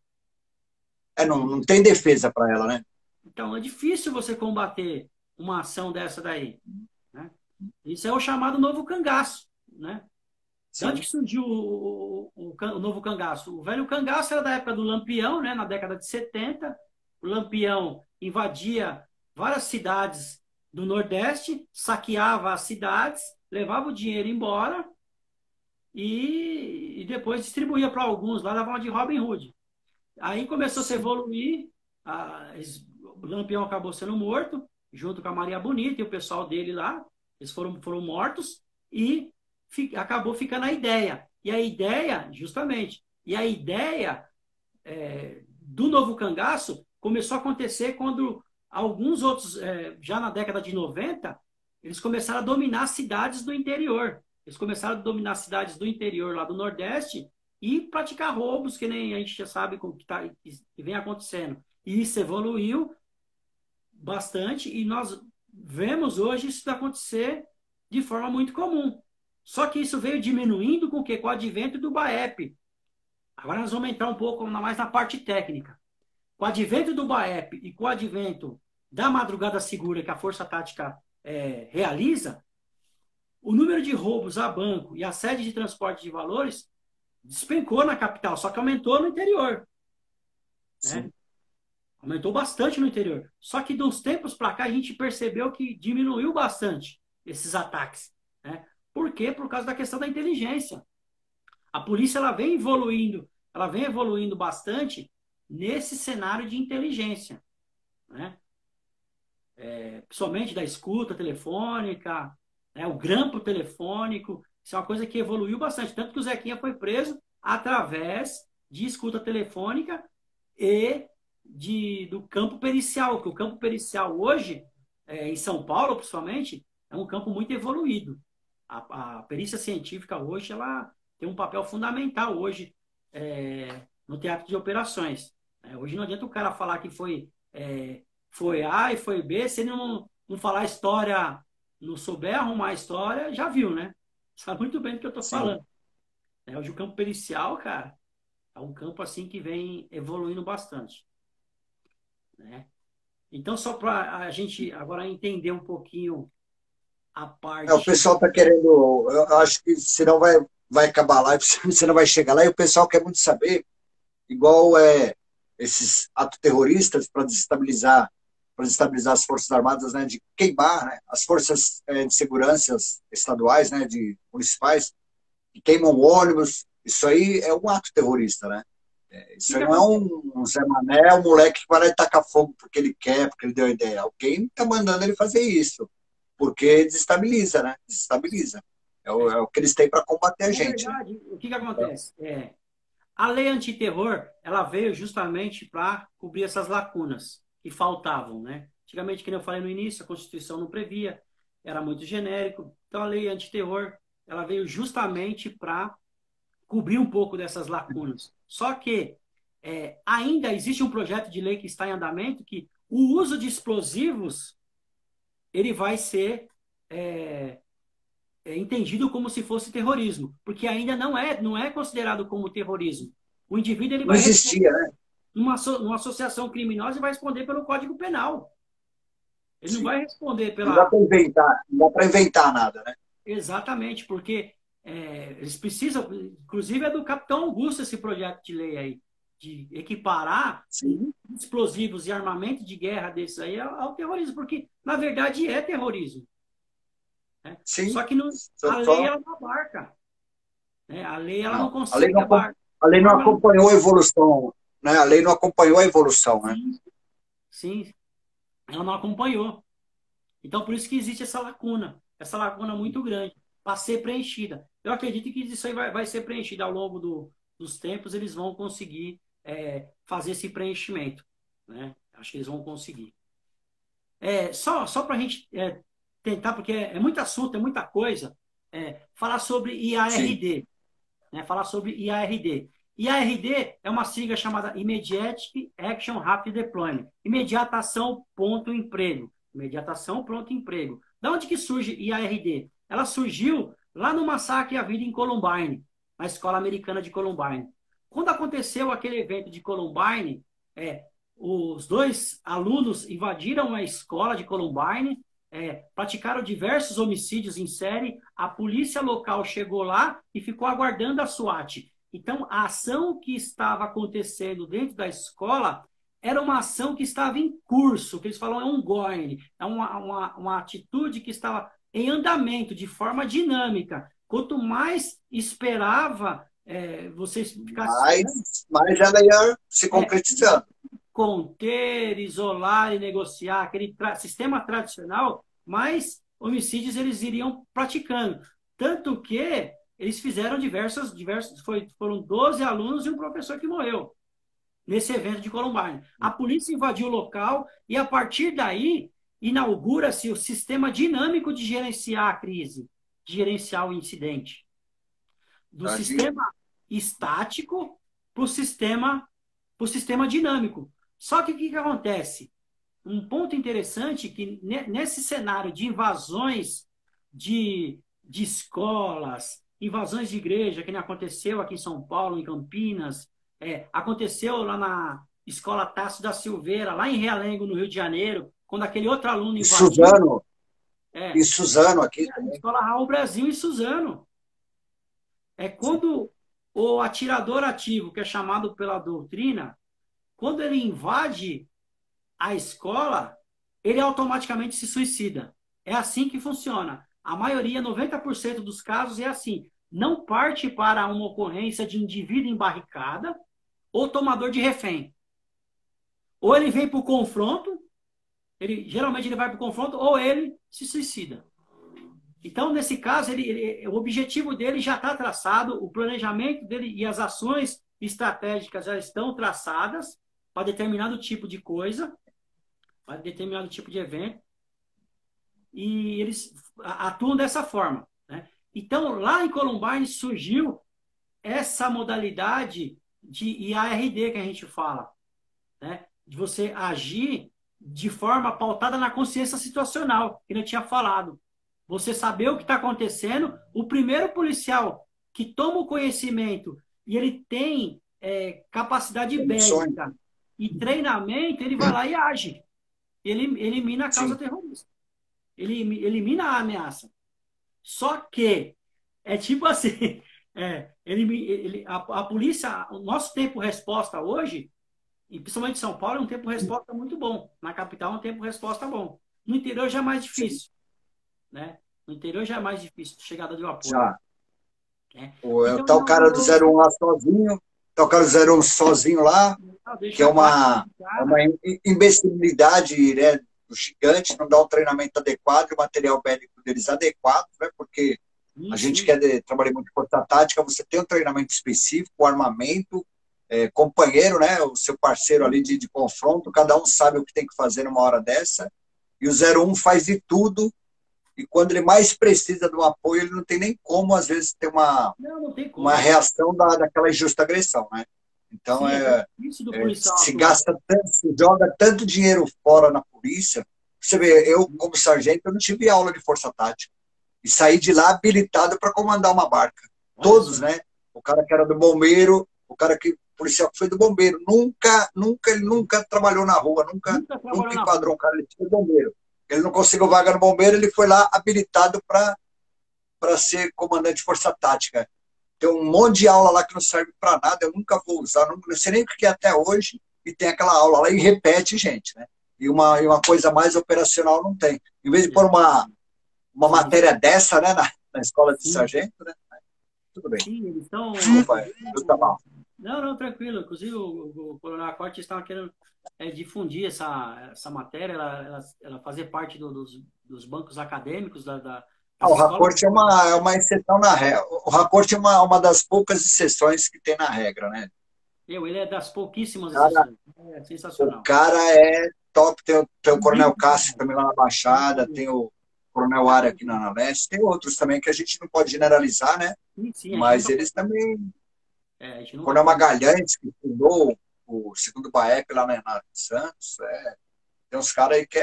Não tem defesa para ela, né? Então, é difícil você combater uma ação dessa daí. Né? Isso é o chamado novo cangaço. Né? De onde que surgiu o novo cangaço? O velho cangaço era da época do Lampião, né? Na década de 70. O Lampião invadia várias cidades do Nordeste, saqueava as cidades, levava o dinheiro embora e depois distribuía para alguns. Lá dava uma de Robin Hood. Aí começou a se evoluir, o Lampião acabou sendo morto, junto com a Maria Bonita e o pessoal dele lá, eles foram mortos e acabou ficando a ideia. E a ideia, justamente, do novo cangaço começou a acontecer quando alguns outros, já na década de 90, eles começaram a dominar cidades do interior. Eles começaram a dominar cidades do interior lá do Nordeste e praticar roubos, que nem a gente já sabe que vem acontecendo. E isso evoluiu bastante e nós vemos hoje isso acontecer de forma muito comum. Só que isso veio diminuindo com o quê? Com o advento do BAEP. Agora nós vamos entrar um pouco mais na parte técnica. Com o advento do BAEP e com o advento da madrugada segura que a Força Tática realiza, o número de roubos a banco e a sede de transporte de valores despencou na capital, só que aumentou no interior. Né? Aumentou bastante no interior. Só que de uns tempos para cá a gente percebeu que diminuiu bastante esses ataques. Né? Por quê? Por causa da questão da inteligência. A polícia ela vem evoluindo bastante nesse cenário de inteligência. Né? Principalmente da escuta telefônica, né? O grampo telefônico. Isso é uma coisa que evoluiu bastante. Tanto que o Zequinha foi preso através de escuta telefônica e do campo pericial, que o campo pericial hoje, em São Paulo principalmente, é um campo muito evoluído. A perícia científica hoje ela tem um papel fundamental hoje no teatro de operações. Hoje não adianta o cara falar que foi A e foi B, se ele não falar a história, não souber arrumar a história, já viu, né? Sabe muito bem do que eu estou falando. Hoje o campo pericial, cara, é um campo assim que vem evoluindo bastante. Né? Então, só para a gente agora entender um pouquinho a parte... O pessoal está querendo... Eu acho que senão vai acabar lá, você não vai chegar lá, e o pessoal quer muito saber, igual esses atos terroristas para desestabilizar as Forças Armadas, né, de queimar, né, as forças de segurança estaduais, né, municipais, que queimam ônibus. Isso aí é um ato terrorista, né? Isso aí não é um Zé Mané, um moleque que vai lá e tacar fogo porque ele quer, porque ele deu a ideia. Alguém está mandando ele fazer isso, porque desestabiliza, né? Desestabiliza. É o que eles têm para combater a gente. Verdade, o que acontece? A lei antiterror, ela veio justamente para cobrir essas lacunas que faltavam, né? Antigamente, como eu falei no início, a Constituição não previa, era muito genérico. Então, a lei antiterror, ela veio justamente para cobrir um pouco dessas lacunas. Só que ainda existe um projeto de lei que está em andamento que o uso de explosivos ele vai ser entendido como se fosse terrorismo, porque ainda não é considerado como terrorismo. O indivíduo ele vai não existia, né? Numa associação criminosa e vai responder pelo Código Penal. Ele não vai responder pela... Não dá para inventar nada, né? Exatamente, porque eles precisam, inclusive é do Capitão Augusto esse projeto de lei aí, de equiparar explosivos e armamento de guerra desses aí ao terrorismo, porque na verdade é terrorismo. Né? Sim. Só que a lei ela não abarca. Né? A lei ela não consegue abarcar. A lei não acompanhou a evolução, né? A lei não acompanhou a evolução, né? Sim, ela não acompanhou. Então, por isso que existe essa lacuna muito grande, para ser preenchida. Eu acredito que isso aí vai ser preenchido ao longo dos tempos, eles vão conseguir fazer esse preenchimento. Né? Acho que eles vão conseguir. Só para a gente tentar, porque é muito assunto, é muita coisa, falar sobre IARD. Né? Falar sobre IARD. IARD é uma sigla chamada Immediate Action Rapid Deployment. Imediatação, ponto, emprego. Imediatação, pronto, emprego. Da onde que surge IARD? Ela surgiu lá no massacre havido em Columbine, na escola americana de Columbine. Quando aconteceu aquele evento de Columbine, os 2 alunos invadiram a escola de Columbine, praticaram diversos homicídios em série, a polícia local chegou lá e ficou aguardando a SWAT. Então, a ação que estava acontecendo dentro da escola era uma ação que estava em curso, que eles falam ongoing, é uma atitude que estava em andamento, de forma dinâmica. Quanto mais esperava vocês ficassem... mais ela ia se concretizando. Conter, isolar e negociar, aquele sistema tradicional, mais homicídios eles iriam praticando. Tanto que eles fizeram diversos foram 12 alunos e um professor que morreu nesse evento de Columbine. A polícia invadiu o local e, a partir daí, inaugura-se o sistema dinâmico de gerenciar a crise, de gerenciar o incidente. Do sistema estático para o sistema dinâmico. Só que o que acontece? Um ponto interessante que nesse cenário de invasões de escolas, invasões de igreja, que nem aconteceu aqui em São Paulo, em Campinas, aconteceu lá Escola Tasso da Silveira, lá em Realengo, no Rio de Janeiro, quando aquele outro aluno E invadiu. Suzano, É, e Suzano aqui a também. Escola Raul Brasil em Suzano. É quando o atirador ativo, que é chamado pela doutrina, quando ele invade a escola, ele automaticamente se suicida. É assim que funciona. A maioria, 90% dos casos é assim. Não parte para uma ocorrência de indivíduo em barricada ou tomador de refém. Ou ele vem para o confronto, geralmente ele vai para o confronto, ou ele se suicida. Então, nesse caso, o objetivo dele já está traçado, o planejamento dele e as ações estratégicas já estão traçadas para determinado tipo de coisa, para determinado tipo de evento, e eles atuam dessa forma. Né? Então, lá em Columbine surgiu essa modalidade de IARD que a gente fala, né? De você agir de forma pautada na consciência situacional, que eu tinha falado. Você saber o que está acontecendo, o primeiro policial que toma o conhecimento e ele tem capacidade Sonho. bélica e treinamento, ele vai lá e age. Ele elimina a causa Sim. terrorista. Ele elimina a ameaça. Só que é tipo assim, a polícia, o nosso tempo-resposta hoje, e principalmente em São Paulo, é um tempo-resposta muito bom. Na capital é um tempo-resposta bom. No interior já é mais Sim. difícil. Né? No interior já é mais difícil, chegada de um apoio. Já. Né? O, Então, tá o cara do 01 lá sozinho, tá o cara do 01 sozinho lá, que deixa é a placa uma ligada. imbecilidade, né, do gigante, não dá um treinamento adequado e o material bélico deles adequado, né, porque a gente Sim. trabalha muito em força tática, você tem um treinamento específico, o armamento, companheiro, né, o seu parceiro ali de confronto, cada um sabe o que tem que fazer numa hora dessa, e o 01 faz de tudo, e quando ele mais precisa do apoio, ele não tem nem como, às vezes, ter Não tem uma como. reação daquela injusta agressão, né? Então, Sim, é tão difícil do policial se atuar. gasta tanto, se joga tanto dinheiro fora na polícia. Você vê, eu, como sargento, eu não tive aula de força tática. E saí de lá habilitado para comandar uma barca. Olha Todos, só. né? O cara que era do bombeiro, o policial que foi do bombeiro, ele nunca trabalhou na rua, Nunca trabalhou nunca na rua. enquadrou um cara, ele foi bombeiro. Ele não conseguiu vaga no bombeiro, ele foi lá habilitado para ser comandante de força tática. Tem um monte de aula lá que não serve para nada, eu nunca vou usar, não sei nem o que é até hoje, e tem aquela aula lá e repete, gente, né? E uma coisa mais operacional não tem. Em vez de pôr uma Sim, matéria dessa, né, na escola de sim. sargento, né? Tudo bem. Sim, eles estão. Desculpa, eu tá mal. Não, não, tranquilo. Inclusive, o Coronel Corte estava querendo difundir essa matéria, ela fazer parte dos bancos acadêmicos das O escolas. Racorte é uma exceção na regra. O Racorte é uma das poucas exceções que tem na regra, né? Ele é das pouquíssimas Cara, exceções. É o sensacional. cara é top. Tem o Coronel Muito Cássio bom. também lá na Baixada, tem o Coronel Ara aqui na Leste, tem outros também que a gente não pode generalizar, né? Sim, sim, a gente Mas nunca eles pode. também. A gente O nunca Coronel pode. Magalhães, que fundou o segundo BAEP lá na Santos, tem uns caras aí que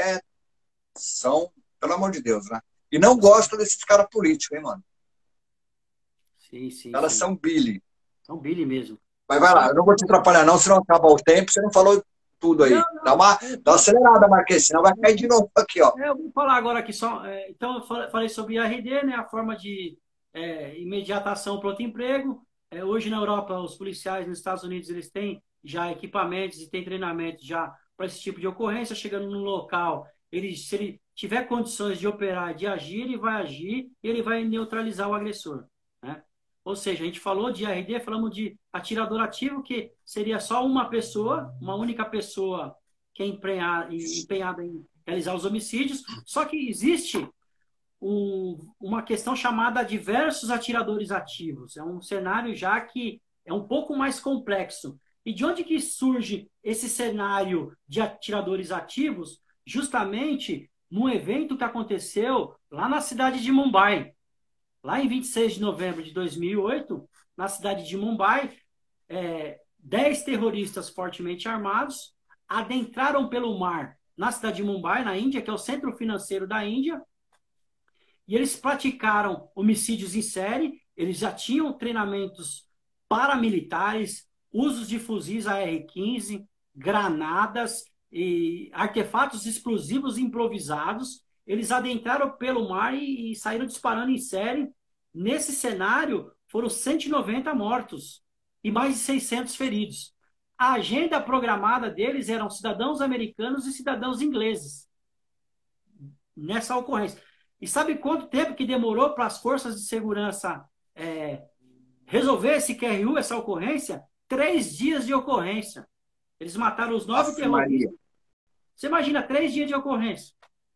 são, pelo amor de Deus, né? E não gosto desses caras políticos, hein, mano? Sim, Os sim, caras sim. são Billy. São Billy mesmo. Mas vai lá, Agora, eu não vou te atrapalhar, não, senão acaba o tempo. Você não falou tudo não, aí. Dá não. uma, dá uma acelerada, Marquês, senão vai cair de novo aqui, ó. Eu vou falar agora aqui só. Então, eu falei sobre IRD, né, a forma de imediatação pronto emprego. Hoje na Europa, os policiais nos Estados Unidos eles têm já equipamentos e têm treinamento já para esse tipo de ocorrência. Chegando no local, se ele tiver condições de operar, de agir, ele vai agir e ele vai neutralizar o agressor. Né? Ou seja, a gente falou de IRD, falamos de atirador ativo, que seria só uma pessoa, uma única pessoa que é empenhada em realizar os homicídios, só que existe uma questão chamada diversos atiradores ativos. É um cenário já que é um pouco mais complexo. E de onde que surge esse cenário de atiradores ativos? Justamente num evento que aconteceu lá na cidade de Mumbai. Lá em 26 de novembro de 2008, na cidade de Mumbai, 10 terroristas fortemente armados adentraram pelo mar na cidade de Mumbai, na Índia, que é o centro financeiro da Índia, e eles praticaram homicídios em série, eles já tinham treinamentos paramilitares, usos de fuzis AR-15, granadas e artefatos explosivos improvisados. Eles adentraram pelo mar e saíram disparando em série. Nesse cenário, foram 190 mortos e mais de 600 feridos. A agenda programada deles eram cidadãos americanos e cidadãos ingleses nessa ocorrência. E sabe quanto tempo que demorou para as forças de segurança resolver esse QRU, essa ocorrência? 3 dias de ocorrência. Eles mataram os 9 terroristas. Você imagina, 3 dias de ocorrência.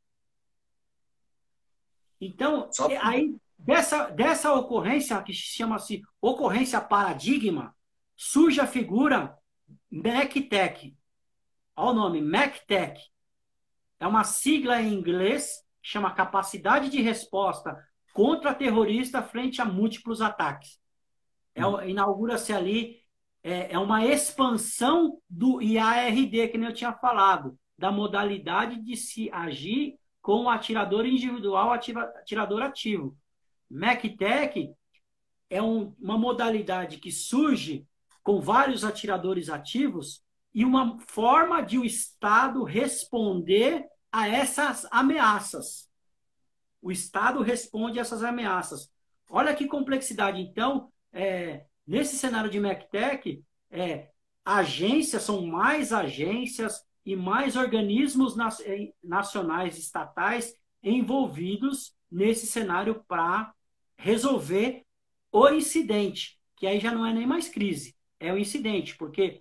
Então, aí, dessa ocorrência, que chama-se ocorrência paradigma, surge a figura MACTEC. Olha o nome, MACTEC. É uma sigla em inglês que chama Capacidade de Resposta Contra-Terrorista frente a múltiplos ataques. Inaugura-se ali, é uma expansão do IARD, que nem eu tinha falado, da modalidade de se agir com o atirador individual, atirador ativo. MACTEC é uma modalidade que surge com vários atiradores ativos e uma forma de o Estado responder a essas ameaças. O Estado responde a essas ameaças. Olha que complexidade. Então, nesse cenário de MACTEC, agências, são mais agências e mais organismos nacionais, estatais, envolvidos nesse cenário para resolver o incidente, que aí já não é nem mais crise, é o incidente, porque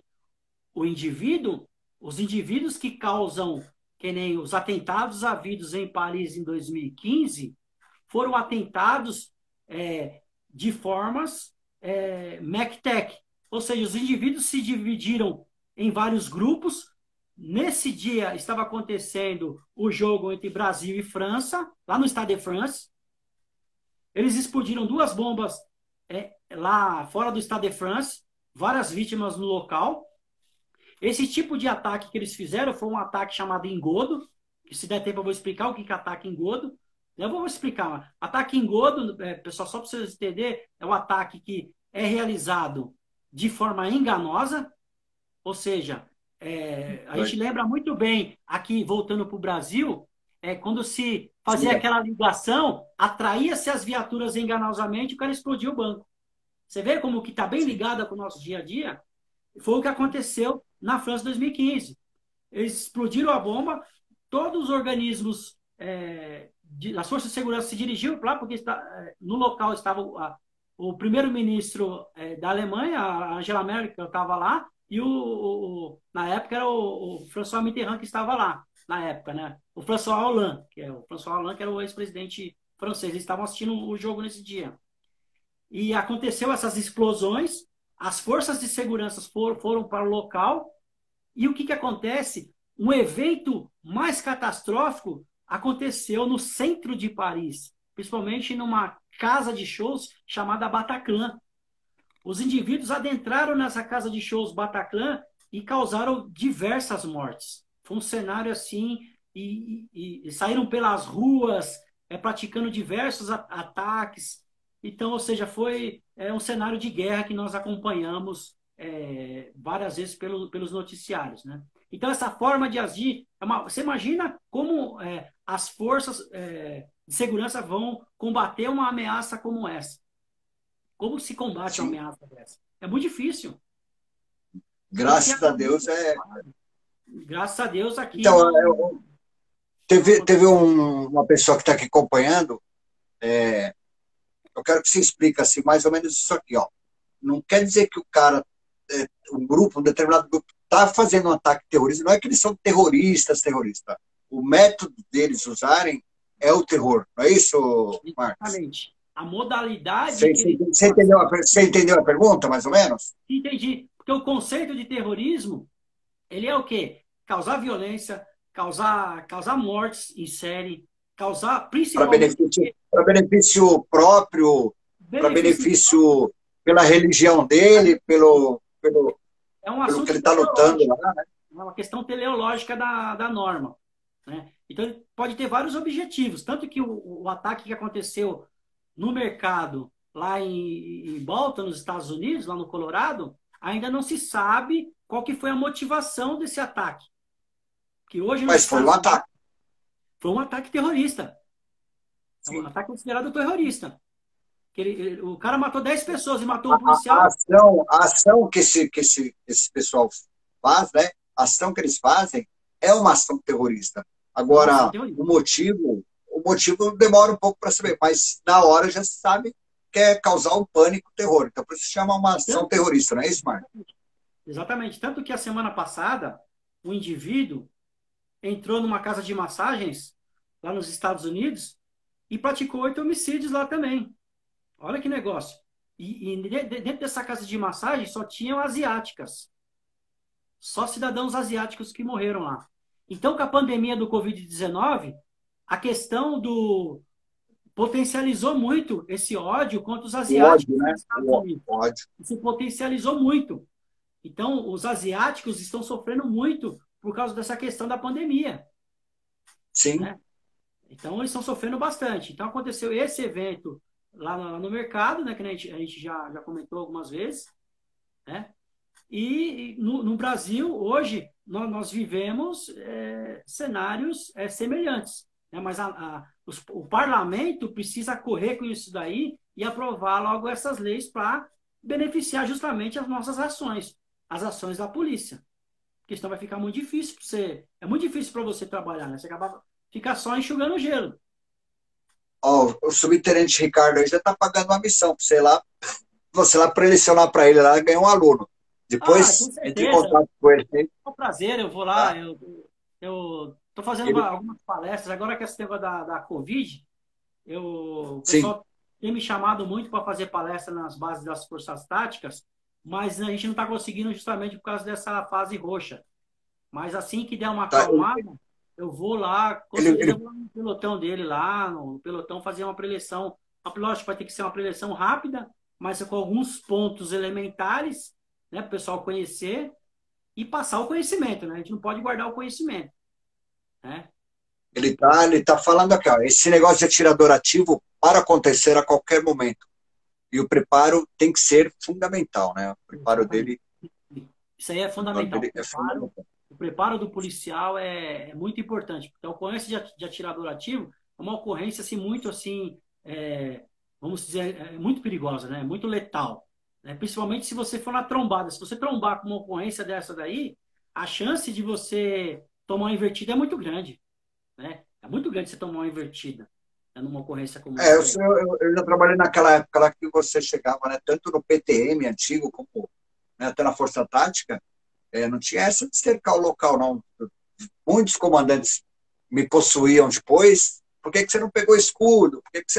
os indivíduos que causam, que nem os atentados havidos em Paris em 2015, foram atentados de formas MACTEC, ou seja, os indivíduos se dividiram em vários grupos. Nesse dia estava acontecendo o jogo entre Brasil e França, lá no Stade de France. Eles explodiram 2 bombas lá fora do Stade de France, várias vítimas no local. Esse tipo de ataque que eles fizeram foi um ataque chamado engodo, que se der tempo eu vou explicar o que é ataque engodo. Eu vou explicar. Ataque engodo, pessoal, só para vocês entenderem, é um ataque que é realizado de forma enganosa, ou seja, a gente lembra muito bem, aqui voltando para o Brasil, quando se fazia aquela ligação, atraía-se as viaturas enganosamente e o cara explodiu o banco. Você vê como que está bem ligada com o nosso dia a dia? Foi o que aconteceu na França em 2015. Eles explodiram a bomba, todos os organismos das forças de segurança se dirigiram lá, porque no local estava o primeiro-ministro da Alemanha, a Angela Merkel, estava lá, e na época era o François Mitterrand que estava lá, na época, né? O François Hollande, que era o ex-presidente francês. Eles estavam assistindo o jogo nesse dia. E aconteceu essas explosões, as forças de segurança foram para o local, e o que acontece? Um evento mais catastrófico aconteceu no centro de Paris, principalmente numa casa de shows chamada Bataclan. Os indivíduos adentraram nessa casa de shows Bataclan e causaram diversas mortes. Foi um cenário assim, e saíram pelas ruas, praticando diversos ataques. Então, ou seja, foi um cenário de guerra que nós acompanhamos várias vezes pelos noticiários, né? Então, essa forma de agir, você imagina como as forças de segurança vão combater uma ameaça como essa. Como se combate uma ameaça dessa? É muito difícil. Graças a Deus Graças a Deus aqui... Então, teve uma pessoa que está aqui acompanhando, eu quero que você explique assim, mais ou menos isso aqui, ó. Não quer dizer que o cara, um determinado grupo, está fazendo um ataque terrorista, não é que eles são terroristas. O método deles usarem é o terror, não é isso, Marcos? Exatamente. A modalidade... Você entendeu a pergunta, mais ou menos? Entendi. Porque o conceito de terrorismo, ele é o quê? Causar violência, causar mortes em série, causar principalmente... Para benefício próprio, para benefício pela religião dele, pelo que ele está lutando lá, né? É uma questão teleológica da norma, né? Então, ele pode ter vários objetivos. Tanto que o ataque que aconteceu no mercado lá em Bolton, nos Estados Unidos, lá no Colorado, ainda não se sabe qual que foi a motivação desse ataque. Que hoje nos Mas foi um Estados Unidos ataque. foi um ataque terrorista. É um Sim. ataque considerado terrorista. O cara matou 10 pessoas e matou A, um policial. a ação que esse pessoal faz, né? A ação que eles fazem é uma ação terrorista. É uma ação Agora, terrorista. o motivo demora um pouco para saber, mas na hora já se sabe que é causar um pânico, terror. Então, por isso se chama uma ação Tanto, terrorista, não é isso, Marco? exatamente. Tanto que a semana passada, um indivíduo entrou numa casa de massagens lá nos Estados Unidos e praticou 8 homicídios lá também. Olha que negócio. E dentro dessa casa de massagem só tinham asiáticas. Só cidadãos asiáticos que morreram lá. Então, com a pandemia do Covid-19, a questão do potencializou muito esse ódio contra os O ódio, asiáticos né? nos Estados Unidos. O ódio. Isso potencializou muito. Então, os asiáticos estão sofrendo muito por causa dessa questão da pandemia, Sim. né? Então, eles estão sofrendo bastante. Então, aconteceu esse evento lá no mercado, né, que a gente já comentou algumas vezes, né? E no Brasil, hoje, nós vivemos cenários semelhantes, né? Mas o parlamento precisa correr com isso daí e aprovar logo essas leis para beneficiar justamente as nossas ações, as ações da polícia. Porque senão vai ficar muito difícil para você. É muito difícil para você trabalhar, né? Você acaba ficar só enxugando gelo. Ó, o subtenente Ricardo aí já está pagando uma missão para você lá para lecionar para ele lá, ganhar um aluno. Ah, com Depois, entre em certeza. contato com ele, hein, É um prazer, eu vou lá, tá? eu tô fazendo Ele, algumas palestras, agora que esse negócio da Covid, o sim, pessoal tem me chamado muito para fazer palestra nas bases das forças táticas, mas a gente não está conseguindo justamente por causa dessa fase roxa. Mas assim que der uma tá, acalmada, eu vou lá, com ele, certeza eu ele, vou no pelotão dele lá, no pelotão fazer uma preleção. Lógico, vai ter que ser uma preleção rápida, mas com alguns pontos elementares, né, para o pessoal conhecer e passar o conhecimento, né? A gente não pode guardar o conhecimento, né? ele tá falando aqui, ó, esse negócio de atirador ativo para acontecer a qualquer momento. E o preparo tem que ser fundamental, né? Exatamente. Isso aí é O preparo fundamental. dele é fundamental. O preparo do policial é muito importante. Então, a ocorrência de atirador ativo é uma ocorrência assim, muito assim, vamos dizer, muito perigosa, né? Muito letal. Né? Principalmente se você for na trombada. Se você trombar com uma ocorrência dessa daí, a chance de você tomar uma invertida é muito grande. Né? É muito grande você tomar uma invertida, né? Numa ocorrência como É, essa daí. eu já trabalhei naquela época lá que você chegava, né? Tanto no PTM antigo como, né, até na Força Tática, não tinha essa de cercar o local, não. Muitos comandantes me possuíam depois. Por que que você não pegou escudo?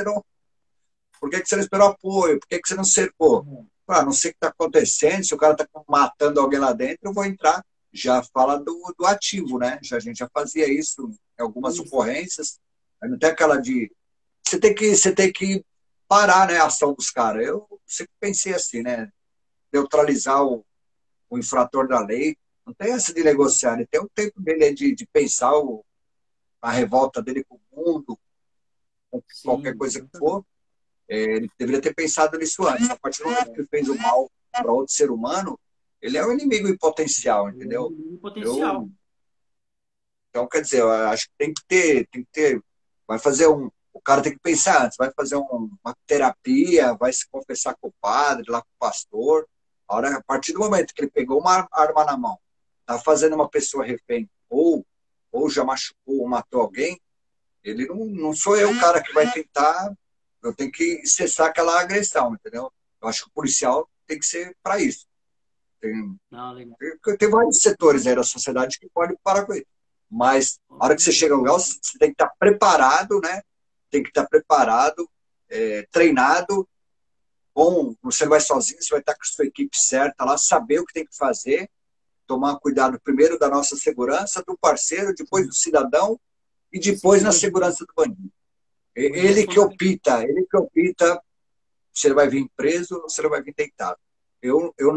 Por que que você não esperou apoio? Por que que você não cercou? Ah, não sei o que está acontecendo, se o cara está matando alguém lá dentro, eu vou entrar. Já fala do ativo, né? A gente já fazia isso em algumas Isso. ocorrências. Aí não tem aquela de. Você tem que parar, né, a ação dos caras. Eu sempre pensei assim, né? Neutralizar o infrator da lei. Não tem essa de negociar. Ele tem o tempo dele de pensar a revolta dele com o mundo, com qualquer Sim, coisa que exatamente. for. Ele deveria ter pensado nisso antes. A partir do momento que ele fez o mal para outro ser humano, ele é um inimigo em potencial, entendeu? Um Eu, potencial. então, quer dizer, eu acho que tem que ter, vai fazer o cara tem que pensar antes, vai fazer uma terapia, vai se confessar com o padre, lá com o pastor. A partir do momento que ele pegou uma arma na mão, tá fazendo uma pessoa refém, ou já machucou ou matou alguém, ele não sou eu o cara que vai tentar. Eu tenho que cessar aquela agressão, entendeu? Eu acho que o policial tem que ser para isso. Tem, Não, legal. tem vários setores aí da sociedade que podem parar com isso. Mas, a hora que você chega ao lugar, você tem que estar preparado, né? Tem que estar preparado, treinado. Bom, você não vai sozinho, você vai estar com a sua equipe certa lá, saber o que tem que fazer, tomar cuidado primeiro da nossa segurança, do parceiro, depois do cidadão e depois na Hoje, segurança do bandido. hoje é fundamental. Ele que opta se ele vai vir preso ou se ele vai vir deitado. Eu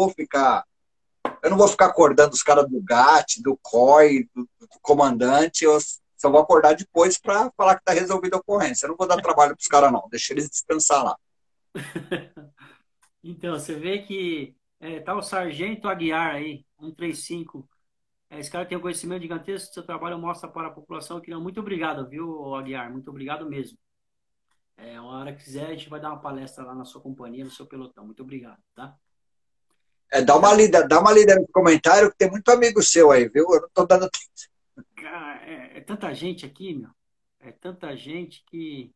não vou ficar acordando os caras do GAT, do COI, do comandante, eu só vou acordar depois para falar que está resolvida a ocorrência. Eu não vou dar trabalho para os caras, não. Deixa eles descansar lá. Então, você vê que Tá o Sargento Aguiar aí, 135. Esse cara tem um conhecimento gigantesco, seu trabalho mostra para a população. Muito obrigado, viu, Aguiar? Muito obrigado mesmo. Uma hora que quiser, a gente vai dar uma palestra lá na sua companhia, no seu pelotão. Muito obrigado, tá? Então, Dá uma lida no comentário, que tem muito amigo seu aí, viu? Eu não tô dando tempo. cara, é tanta gente aqui, meu. É tanta gente que...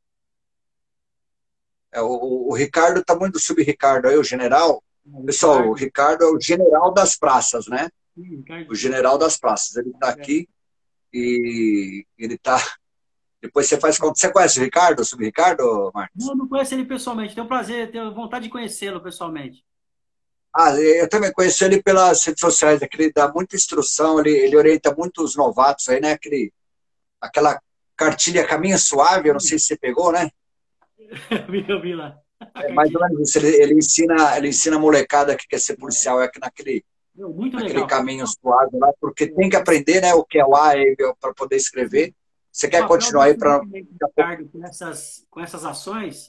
O Ricardo tá muito sub-Ricardo aí, o general. Pessoal, o Ricardo é o general das praças, né? O general das praças. Ele tá aqui e ele tá... Depois você faz conta. Você conhece o Ricardo, o sub-Ricardo, Marcos? Não conheço ele pessoalmente. Tenho prazer, tenho vontade de conhecê-lo pessoalmente. Eu também conheço ele pelas redes sociais, que ele dá muita instrução, ele orienta muitos novatos aí, né? Aquela cartilha Caminho Suave, eu não sei se você pegou, né? Eu vi lá. É mais ou menos isso. Ele ensina a molecada que quer ser policial naquele legal. caminho suave lá, porque tem que aprender, né, o que é o A para poder escrever. Você quer continuar aí para... Com essas ações,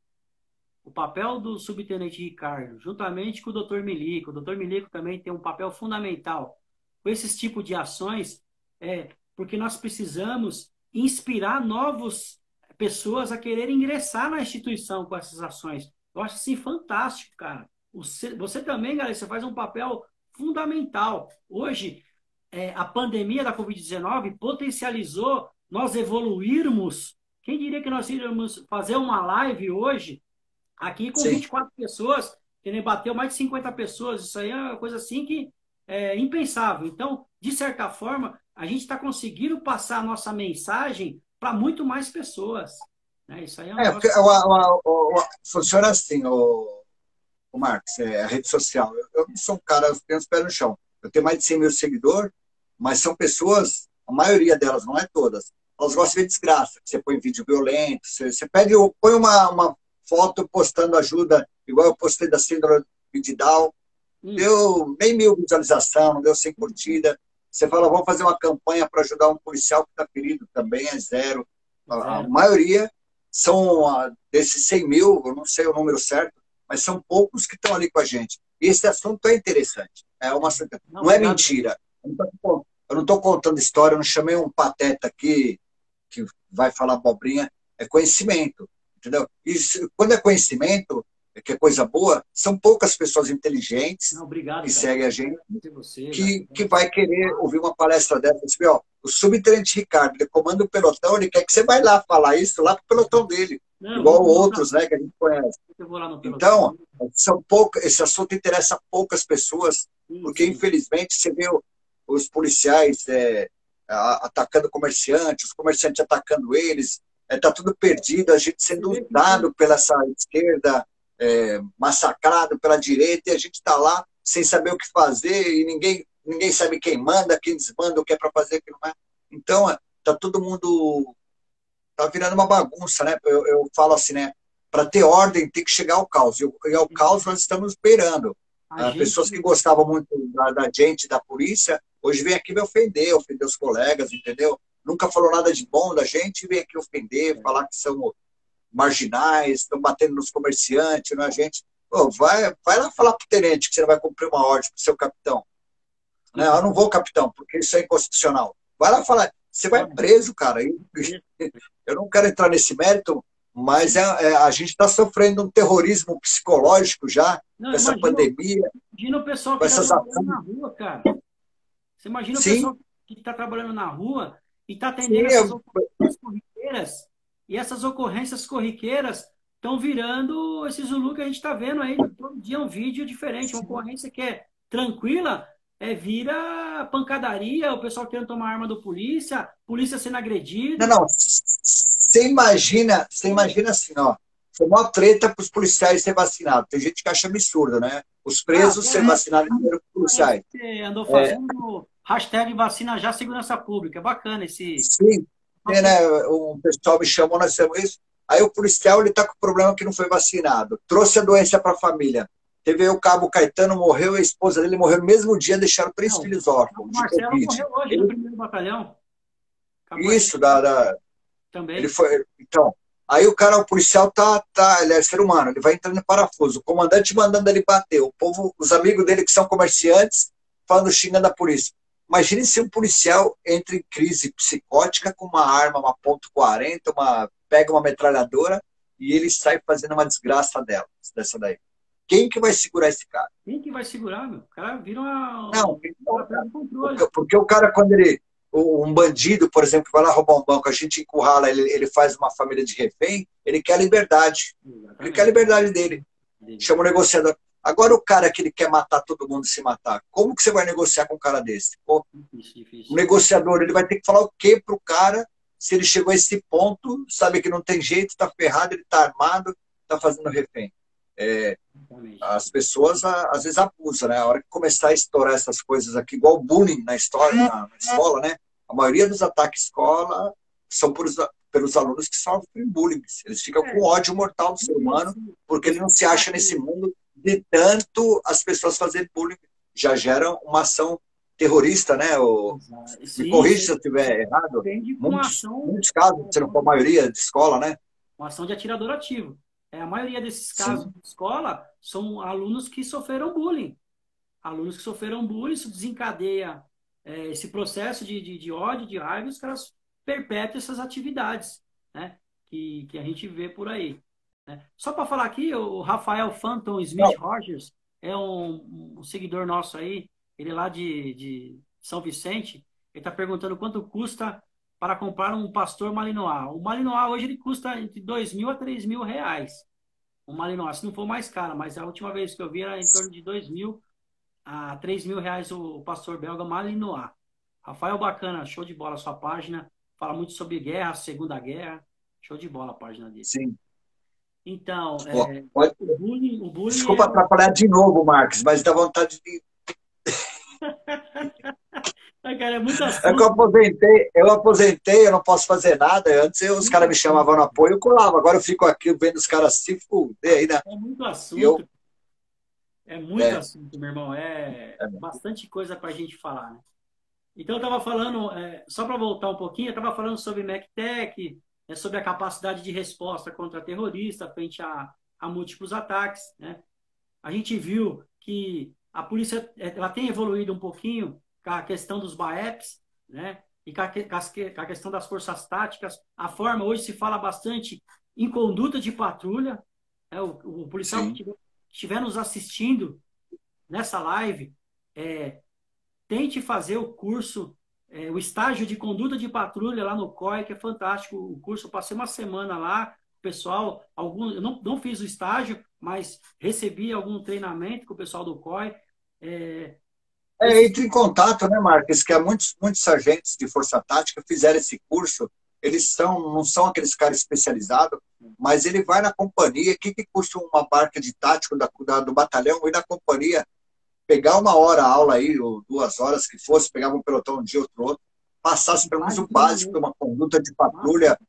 o papel do subtenente Ricardo, juntamente com o Dr. Milico, o Dr. Milico também tem um papel fundamental com esses tipos de ações, porque nós precisamos inspirar novas pessoas a querer ingressar na instituição com essas ações. Eu acho assim fantástico, cara. Você também, galera, você faz um papel fundamental. Hoje, a pandemia da Covid-19 potencializou nós evoluirmos. Quem diria que nós iríamos fazer uma live hoje aqui com 24 pessoas, que nem bateu mais de 50 pessoas. Isso aí é uma coisa assim que é impensável. Então, de certa forma, a gente está conseguindo passar a nossa mensagem para muito mais pessoas. Isso aí funciona assim, o Marcos, a rede social. Eu não sou um cara, eu tenho os pés no chão. Eu tenho mais de 100 mil seguidores, mas são pessoas, a maioria delas, não é todas, elas gostam de ver desgraça. Você põe vídeo violento, você põe uma foto postando ajuda, igual eu postei da síndrome de Down, deu nem 1000 visualizações, não deu 100 curtidas. Você fala, vamos fazer uma campanha para ajudar um policial que está ferido, também é zero. A maioria são desses 100 mil, eu não sei o número certo, mas são poucos que estão ali com a gente. E esse assunto é interessante. Não é mentira. Eu não estou contando história, eu não chamei um pateta aqui que vai falar abobrinha. É conhecimento, entendeu? E quando é conhecimento, que é coisa boa, são poucas pessoas inteligentes que seguem a gente, que vai querer ouvir uma palestra dessa. Assim, o subtenente Ricardo, ele comanda o pelotão, ele quer que você vá lá falar isso lá para o pelotão dele. Igual outros, né, que a gente conhece. Então, esse assunto interessa poucas pessoas, porque infelizmente você vê os policiais atacando comerciantes, os comerciantes atacando eles, está tudo perdido, a gente sendo usado pela essa esquerda, massacrado pela direita, e a gente está lá sem saber o que fazer, e ninguém sabe quem manda, quem desmanda, o que é para fazer, o que não é. Então, está todo mundo... Está virando uma bagunça, né? Eu falo assim, né? Para ter ordem, tem que chegar ao caos. E ao caos nós estamos esperando. Pessoas que gostavam muito da gente, da polícia, hoje vem aqui me ofender os colegas, entendeu? Nunca falou nada de bom da gente, vem aqui ofender, falar que são marginais, estão batendo nos comerciantes, na gente. Pô, vai lá falar para o tenente que você não vai cumprir uma ordem para o seu capitão. Né? Eu não vou, capitão, porque isso é inconstitucional. Vai lá falar. Você vai preso, cara. Eu não quero entrar nesse mérito, mas a gente está sofrendo um terrorismo psicológico já, com essa pandemia. Imagina o pessoal que está trabalhando na rua, cara. Você imagina o pessoal que está trabalhando na rua e está atendendo essas ocorrências corriqueiras, e essas ocorrências corriqueiras estão virando esse Zulu que a gente está vendo aí. Todo dia um vídeo diferente, uma ocorrência que é tranquila, vira pancadaria, o pessoal querendo tomar arma do polícia sendo agredido. Não. Você imagina assim, ó. Foi uma treta para os policiais ser vacinados. Tem gente que acha absurdo, né? Os presos ser vacinados primeiro que os policiais. Você andou fazendo hashtag vacina já segurança pública. É bacana esse... Sim. Né? O pessoal me chamou, nós fizemos isso. Aí o policial ele está com o problema que não foi vacinado. Trouxe a doença para a família. Teve o cabo Caetano, morreu, a esposa dele morreu no mesmo dia, deixaram 3 filhos órfãos. O Marcelo morreu hoje no 1º batalhão. Isso, também. Ele foi. Então, Aí o cara, o policial ele é ser humano, ele vai entrando em parafuso. O comandante mandando ele bater. O povo, os amigos dele que são comerciantes, falando, xingando a polícia. Imagine se um policial entra em crise psicótica com uma arma, uma .40, pega uma metralhadora e ele sai fazendo uma desgraça dessa daí. Quem que vai segurar esse cara? Quem que vai segurar, meu? O cara vira uma... Não, uma perda de controle. porque o cara, quando um bandido, por exemplo, que vai lá roubar um banco, a gente encurrala, ele faz uma família de refém, ele quer a liberdade. Exatamente. Ele quer a liberdade dele. Chama o negociador. Agora o cara que ele quer matar todo mundo e se matar, como que você vai negociar com um cara desse? Pô, Difícil. o negociador, ele vai ter que falar o quê pro cara se ele chegou a esse ponto, sabe que não tem jeito, tá ferrado, ele tá armado, tá fazendo refém. As pessoas às vezes abusam, né? A hora que começar a estourar essas coisas aqui, igual o bullying na escola, né? A maioria dos ataques escola são pelos alunos que sofrem bullying. Eles ficam com ódio mortal do ser humano, porque ele não se acha nesse mundo de tanto as pessoas fazerem bullying. Já geram uma ação terrorista, né? Me corrija se eu estiver errado. Muitos casos, se não for a maioria de escola, né? Uma ação de atirador ativo. A maioria desses casos de escola são alunos que sofreram bullying. Alunos que sofreram bullying, isso desencadeia esse processo de ódio, de raiva, e os caras perpetram essas atividades, né? Que a gente vê por aí. Né? Só para falar aqui, o Rafael Phantom Smith Rogers é um seguidor nosso aí, ele é lá de São Vicente, ele está perguntando quanto custa para comprar um pastor Malinois. O Malinois hoje ele custa entre 2.000 a 3.000 reais. O Malinois, se não for mais caro, mas a última vez que eu vi era em torno de 2.000 a 3.000 reais o pastor belga Malinois. Rafael, bacana, show de bola a sua página. Fala muito sobre guerra, Segunda Guerra. Show de bola a página dele. Sim. Então, o bullying desculpa atrapalhar de novo, Marcos, mas dá vontade de... Cara, é muito assunto. É que eu aposentei, eu não posso fazer nada. Antes os caras me chamavam no apoio, eu colava. Agora eu fico aqui vendo os caras se fuder aí, né? É muito assunto. É muito assunto, meu irmão. É bastante coisa pra gente falar, né? Então eu estava falando, só para voltar um pouquinho, eu estava falando sobre MecTech, sobre a capacidade de resposta contra terrorista frente a múltiplos ataques, né? A gente viu que a polícia ela tem evoluído um pouquinho com a questão dos BAEPs, né? E com a questão das forças táticas. A forma, hoje se fala bastante em conduta de patrulha. Né? O policial que estiver nos assistindo nessa live, tente fazer o curso, o estágio de conduta de patrulha lá no COI, que é fantástico. O curso, eu passei uma semana lá, o pessoal, eu não fiz o estágio, mas recebi algum treinamento com o pessoal do COI. Entre em contato, né, Marcos? Que há muitos sargentos de força tática fizeram esse curso. Eles não são aqueles caras especializados, mas ele vai na companhia. O que custa uma barca de tático do batalhão? Ir na companhia, pegar 1 hora a aula aí, ou 2 horas que fosse, pegava um pelotão um dia, outro, passasse pelo menos o básico de uma conduta de patrulha,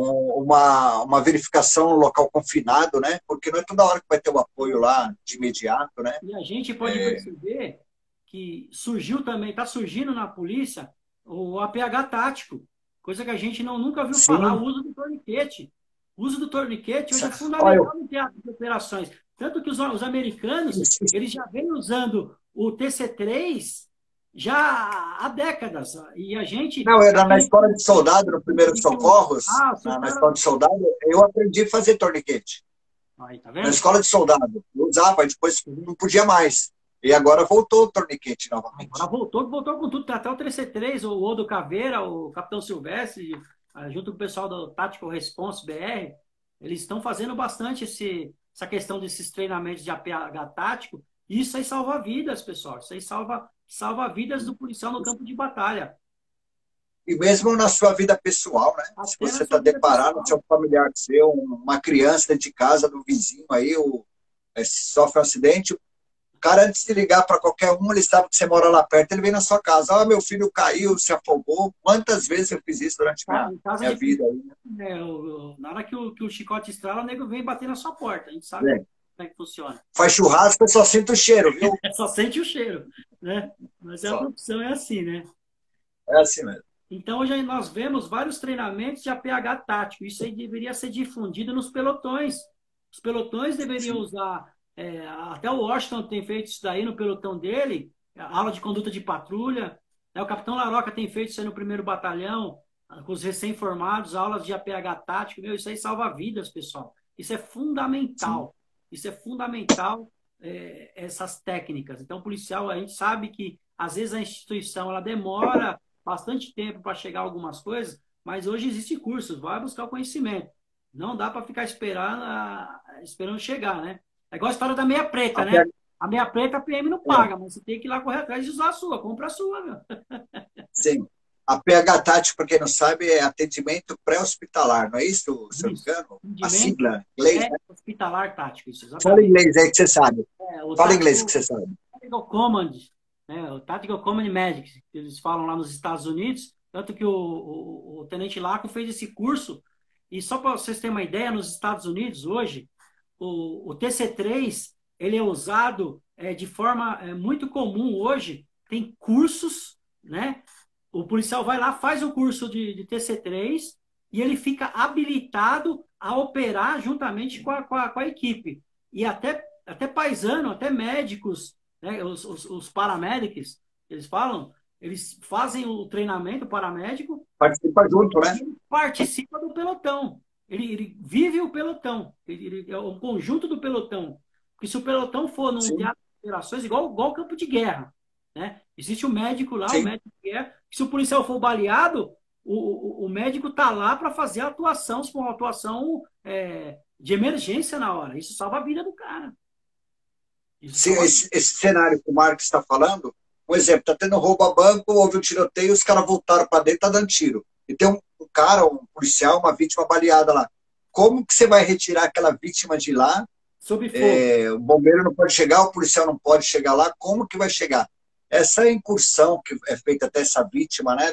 uma verificação no local confinado, né? Porque não é toda hora que vai ter um apoio lá de imediato, né? E a gente pode perceber que está surgindo na polícia o APH tático, coisa que a gente nunca viu falar, o uso do torniquete. O uso do torniquete hoje é fundamental no teatro de operações. Tanto que os americanos, eles já vêm usando o TC3 já há décadas. E a gente... Não, era na escola de soldado, no primeiro socorros, na escola de soldado, eu aprendi a fazer torniquete. Aí, tá vendo? Na escola de soldado. Eu usava, depois não podia mais. E agora voltou o torniquete novamente. Agora voltou com tudo. Até o TC3, o Odo Caveira, o Capitão Silvestre, junto com o pessoal do Tactical Response BR, eles estão fazendo bastante essa questão desses treinamentos de APH tático. E isso aí salva vidas, pessoal. Isso aí salva vidas do policial no campo de batalha. E mesmo na sua vida pessoal, né? Se você está deparado, seu familiar seu, uma criança dentro de casa, do vizinho aí, sofre um acidente, o cara, antes de ligar para qualquer um, ele sabe que você mora lá perto, ele vem na sua casa. Meu filho caiu, se afogou. Quantas vezes eu fiz isso durante minha vida? Aí, né? Na hora que o chicote estrala, o nego vem bater na sua porta. A gente sabe como é que funciona. Faz churrasco, só sente o cheiro, viu? Só sente o cheiro, né? Mas a profissão é assim, né? É assim mesmo. Então, hoje nós vemos vários treinamentos de APH tático. Isso aí deveria ser difundido nos pelotões. Os pelotões deveriam Sim, usar. Até o Washington tem feito isso daí no pelotão dele, aula de conduta de patrulha. Né? O Capitão Laroca tem feito isso aí no primeiro batalhão, com os recém-formados, aulas de APH tático. Meu, isso aí salva vidas, pessoal. Isso é sim. fundamental. Isso é fundamental, essas técnicas. Então, o policial, a gente sabe que, às vezes, a instituição ela demora bastante tempo para chegar a algumas coisas, mas hoje existem cursos, vai buscar o conhecimento. Não dá para ficar esperando chegar, né? É igual a história da meia preta, A né? PH, A meia preta a PM não é, paga, mas você tem que ir lá correr atrás de usar a sua, compra a sua, meu. sim. A PH tático, para quem não sabe, é atendimento pré-hospitalar, não é isso, se eu não me Isso. engano? A Atendimento sigla em inglês, né? hospitalar tático, isso, Fala exatamente. inglês aí que você sabe. O Fala inglês que tático você sabe. Tactical Command, né? O Tactical Command Medics, que eles falam lá nos Estados Unidos, tanto que o Tenente Laco fez esse curso, e só para vocês terem uma ideia, nos Estados Unidos, hoje, o TC3, ele é usado de forma muito comum hoje, tem cursos, né? O policial vai lá, faz o curso de TC3 e ele fica habilitado a operar juntamente com a equipe. E até paisano, até médicos, né, os paramédicos, eles falam, eles fazem o treinamento paramédico Participa junto, né? e ele participa do pelotão. Ele vive o pelotão, ele é o conjunto do pelotão. Porque se o pelotão for num Sim, teatro de operações, igual campo de guerra, né? Existe o médico lá, o sim. médico de guerra, que se o policial for baleado, o médico tá lá para fazer a atuação, se for uma atuação de emergência na hora. Isso salva a vida do cara. Isso Se salva a vida. esse cenário que o Marcos está falando, um exemplo, está tendo roubo a banco, houve um tiroteio, os caras voltaram para dentro, tá dando tiro. E tem um cara, um policial, uma vítima baleada lá. Como que você vai retirar aquela vítima de lá? Sob fogo. O bombeiro não pode chegar, o policial não pode chegar lá. Como que vai chegar? Essa incursão que é feita até essa vítima, né,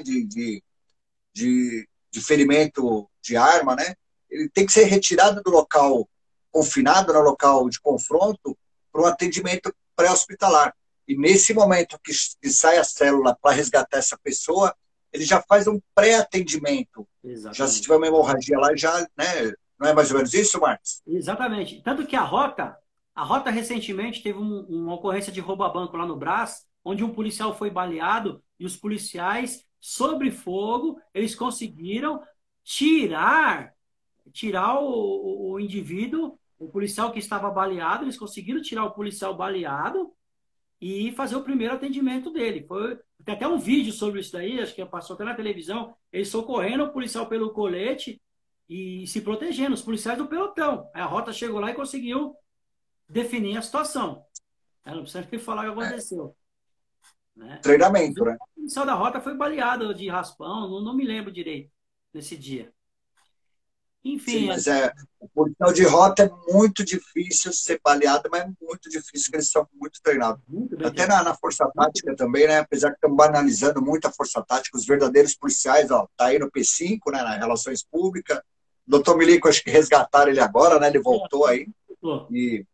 de ferimento de arma, né, ele tem que ser retirado do local confinado, no local de confronto, para um atendimento pré-hospitalar. E nesse momento que sai a célula para resgatar essa pessoa, ele já faz um pré-atendimento. Já se Exatamente. tiver uma hemorragia lá, já, né, não é mais ou menos isso, Marcos? Exatamente. Tanto que a Rota recentemente teve uma ocorrência de roubo a banco lá no Brás, onde um policial foi baleado e os policiais, sobre fogo, eles conseguiram tirar, tirar o indivíduo, o policial que estava baleado, eles conseguiram tirar o policial baleado e fazer o primeiro atendimento dele. Tem até um vídeo sobre isso daí, acho que passou até na televisão, eles socorrendo o policial pelo colete e se protegendo, os policiais do pelotão. Aí a Rota chegou lá e conseguiu definir a situação. Ela não precisa nem falar o que É, aconteceu. Né? treinamento, né? O policial da Rota foi baleado de raspão, não me lembro direito nesse dia. Sim, Enfim, mas o policial de rota é muito difícil ser baleado, mas é muito difícil, porque eles são muito treinados. muito bem Até treinado. na Força Muito Tática também, né? Apesar que estamos banalizando muito a Força Tática, os verdadeiros policiais, ó, tá aí no P5, né? Nas Relações Públicas. O doutor Milico, acho que resgataram ele agora, né? Ele voltou aí. bem.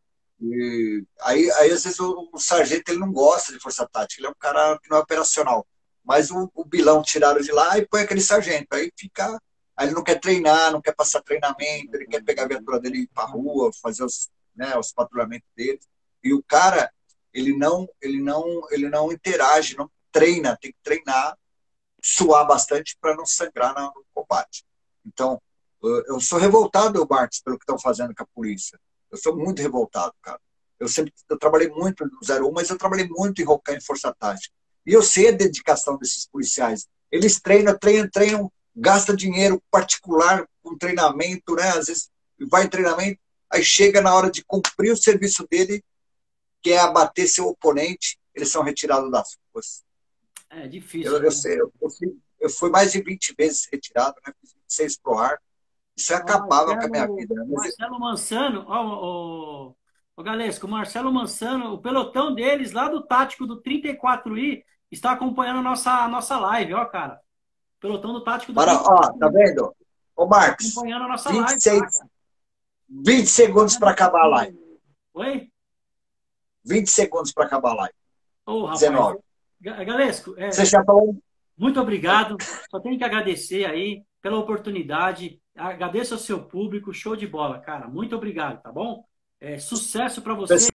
Aí às vezes, o sargento ele não gosta de Força Tática, ele é um cara que não é operacional. Mas o Bilão tiraram de lá e põe aquele sargento. Aí fica. Aí ele não quer treinar, não quer passar treinamento, ele quer pegar a viatura dele e ir para a rua, fazer os patrulhamentos dele. E o cara, ele não interage, não treina, tem que treinar, suar bastante para não sangrar no combate. Então, eu sou revoltado, Marcos, pelo que estão fazendo com a polícia. Eu sou muito revoltado, cara. Eu trabalhei muito no 01, mas eu trabalhei muito em Rocan, em Força Tática. E eu sei a dedicação desses policiais. Eles treinam, gasta dinheiro particular com treinamento, né? Às vezes vai em treinamento, aí chega na hora de cumprir o serviço dele, que é abater seu oponente, eles são retirados das ruas. É difícil, Eu né? sei, eu fui mais de 20 vezes retirado, né? Fiz 26 pro ar. Isso O acabava com a minha Marcelo, vida. Né? o Marcelo Mansano, o Galesco, o Marcelo Mansano, o pelotão deles lá do tático do 34i está acompanhando a nossa live, ó, cara. O pelotão do tático do Ó, tá 34i vendo? Ô, está Marcos, acompanhando a nossa live, 26, tá, cara? 20 segundos para acabar a live. Oi? 20 segundos para acabar a live. Ô, rapaz. 19. Galesco, Você já falou? Muito obrigado. Só tenho que agradecer aí pela oportunidade. Agradeço ao seu público. Show de bola, cara. Muito obrigado, tá bom? Sucesso para você.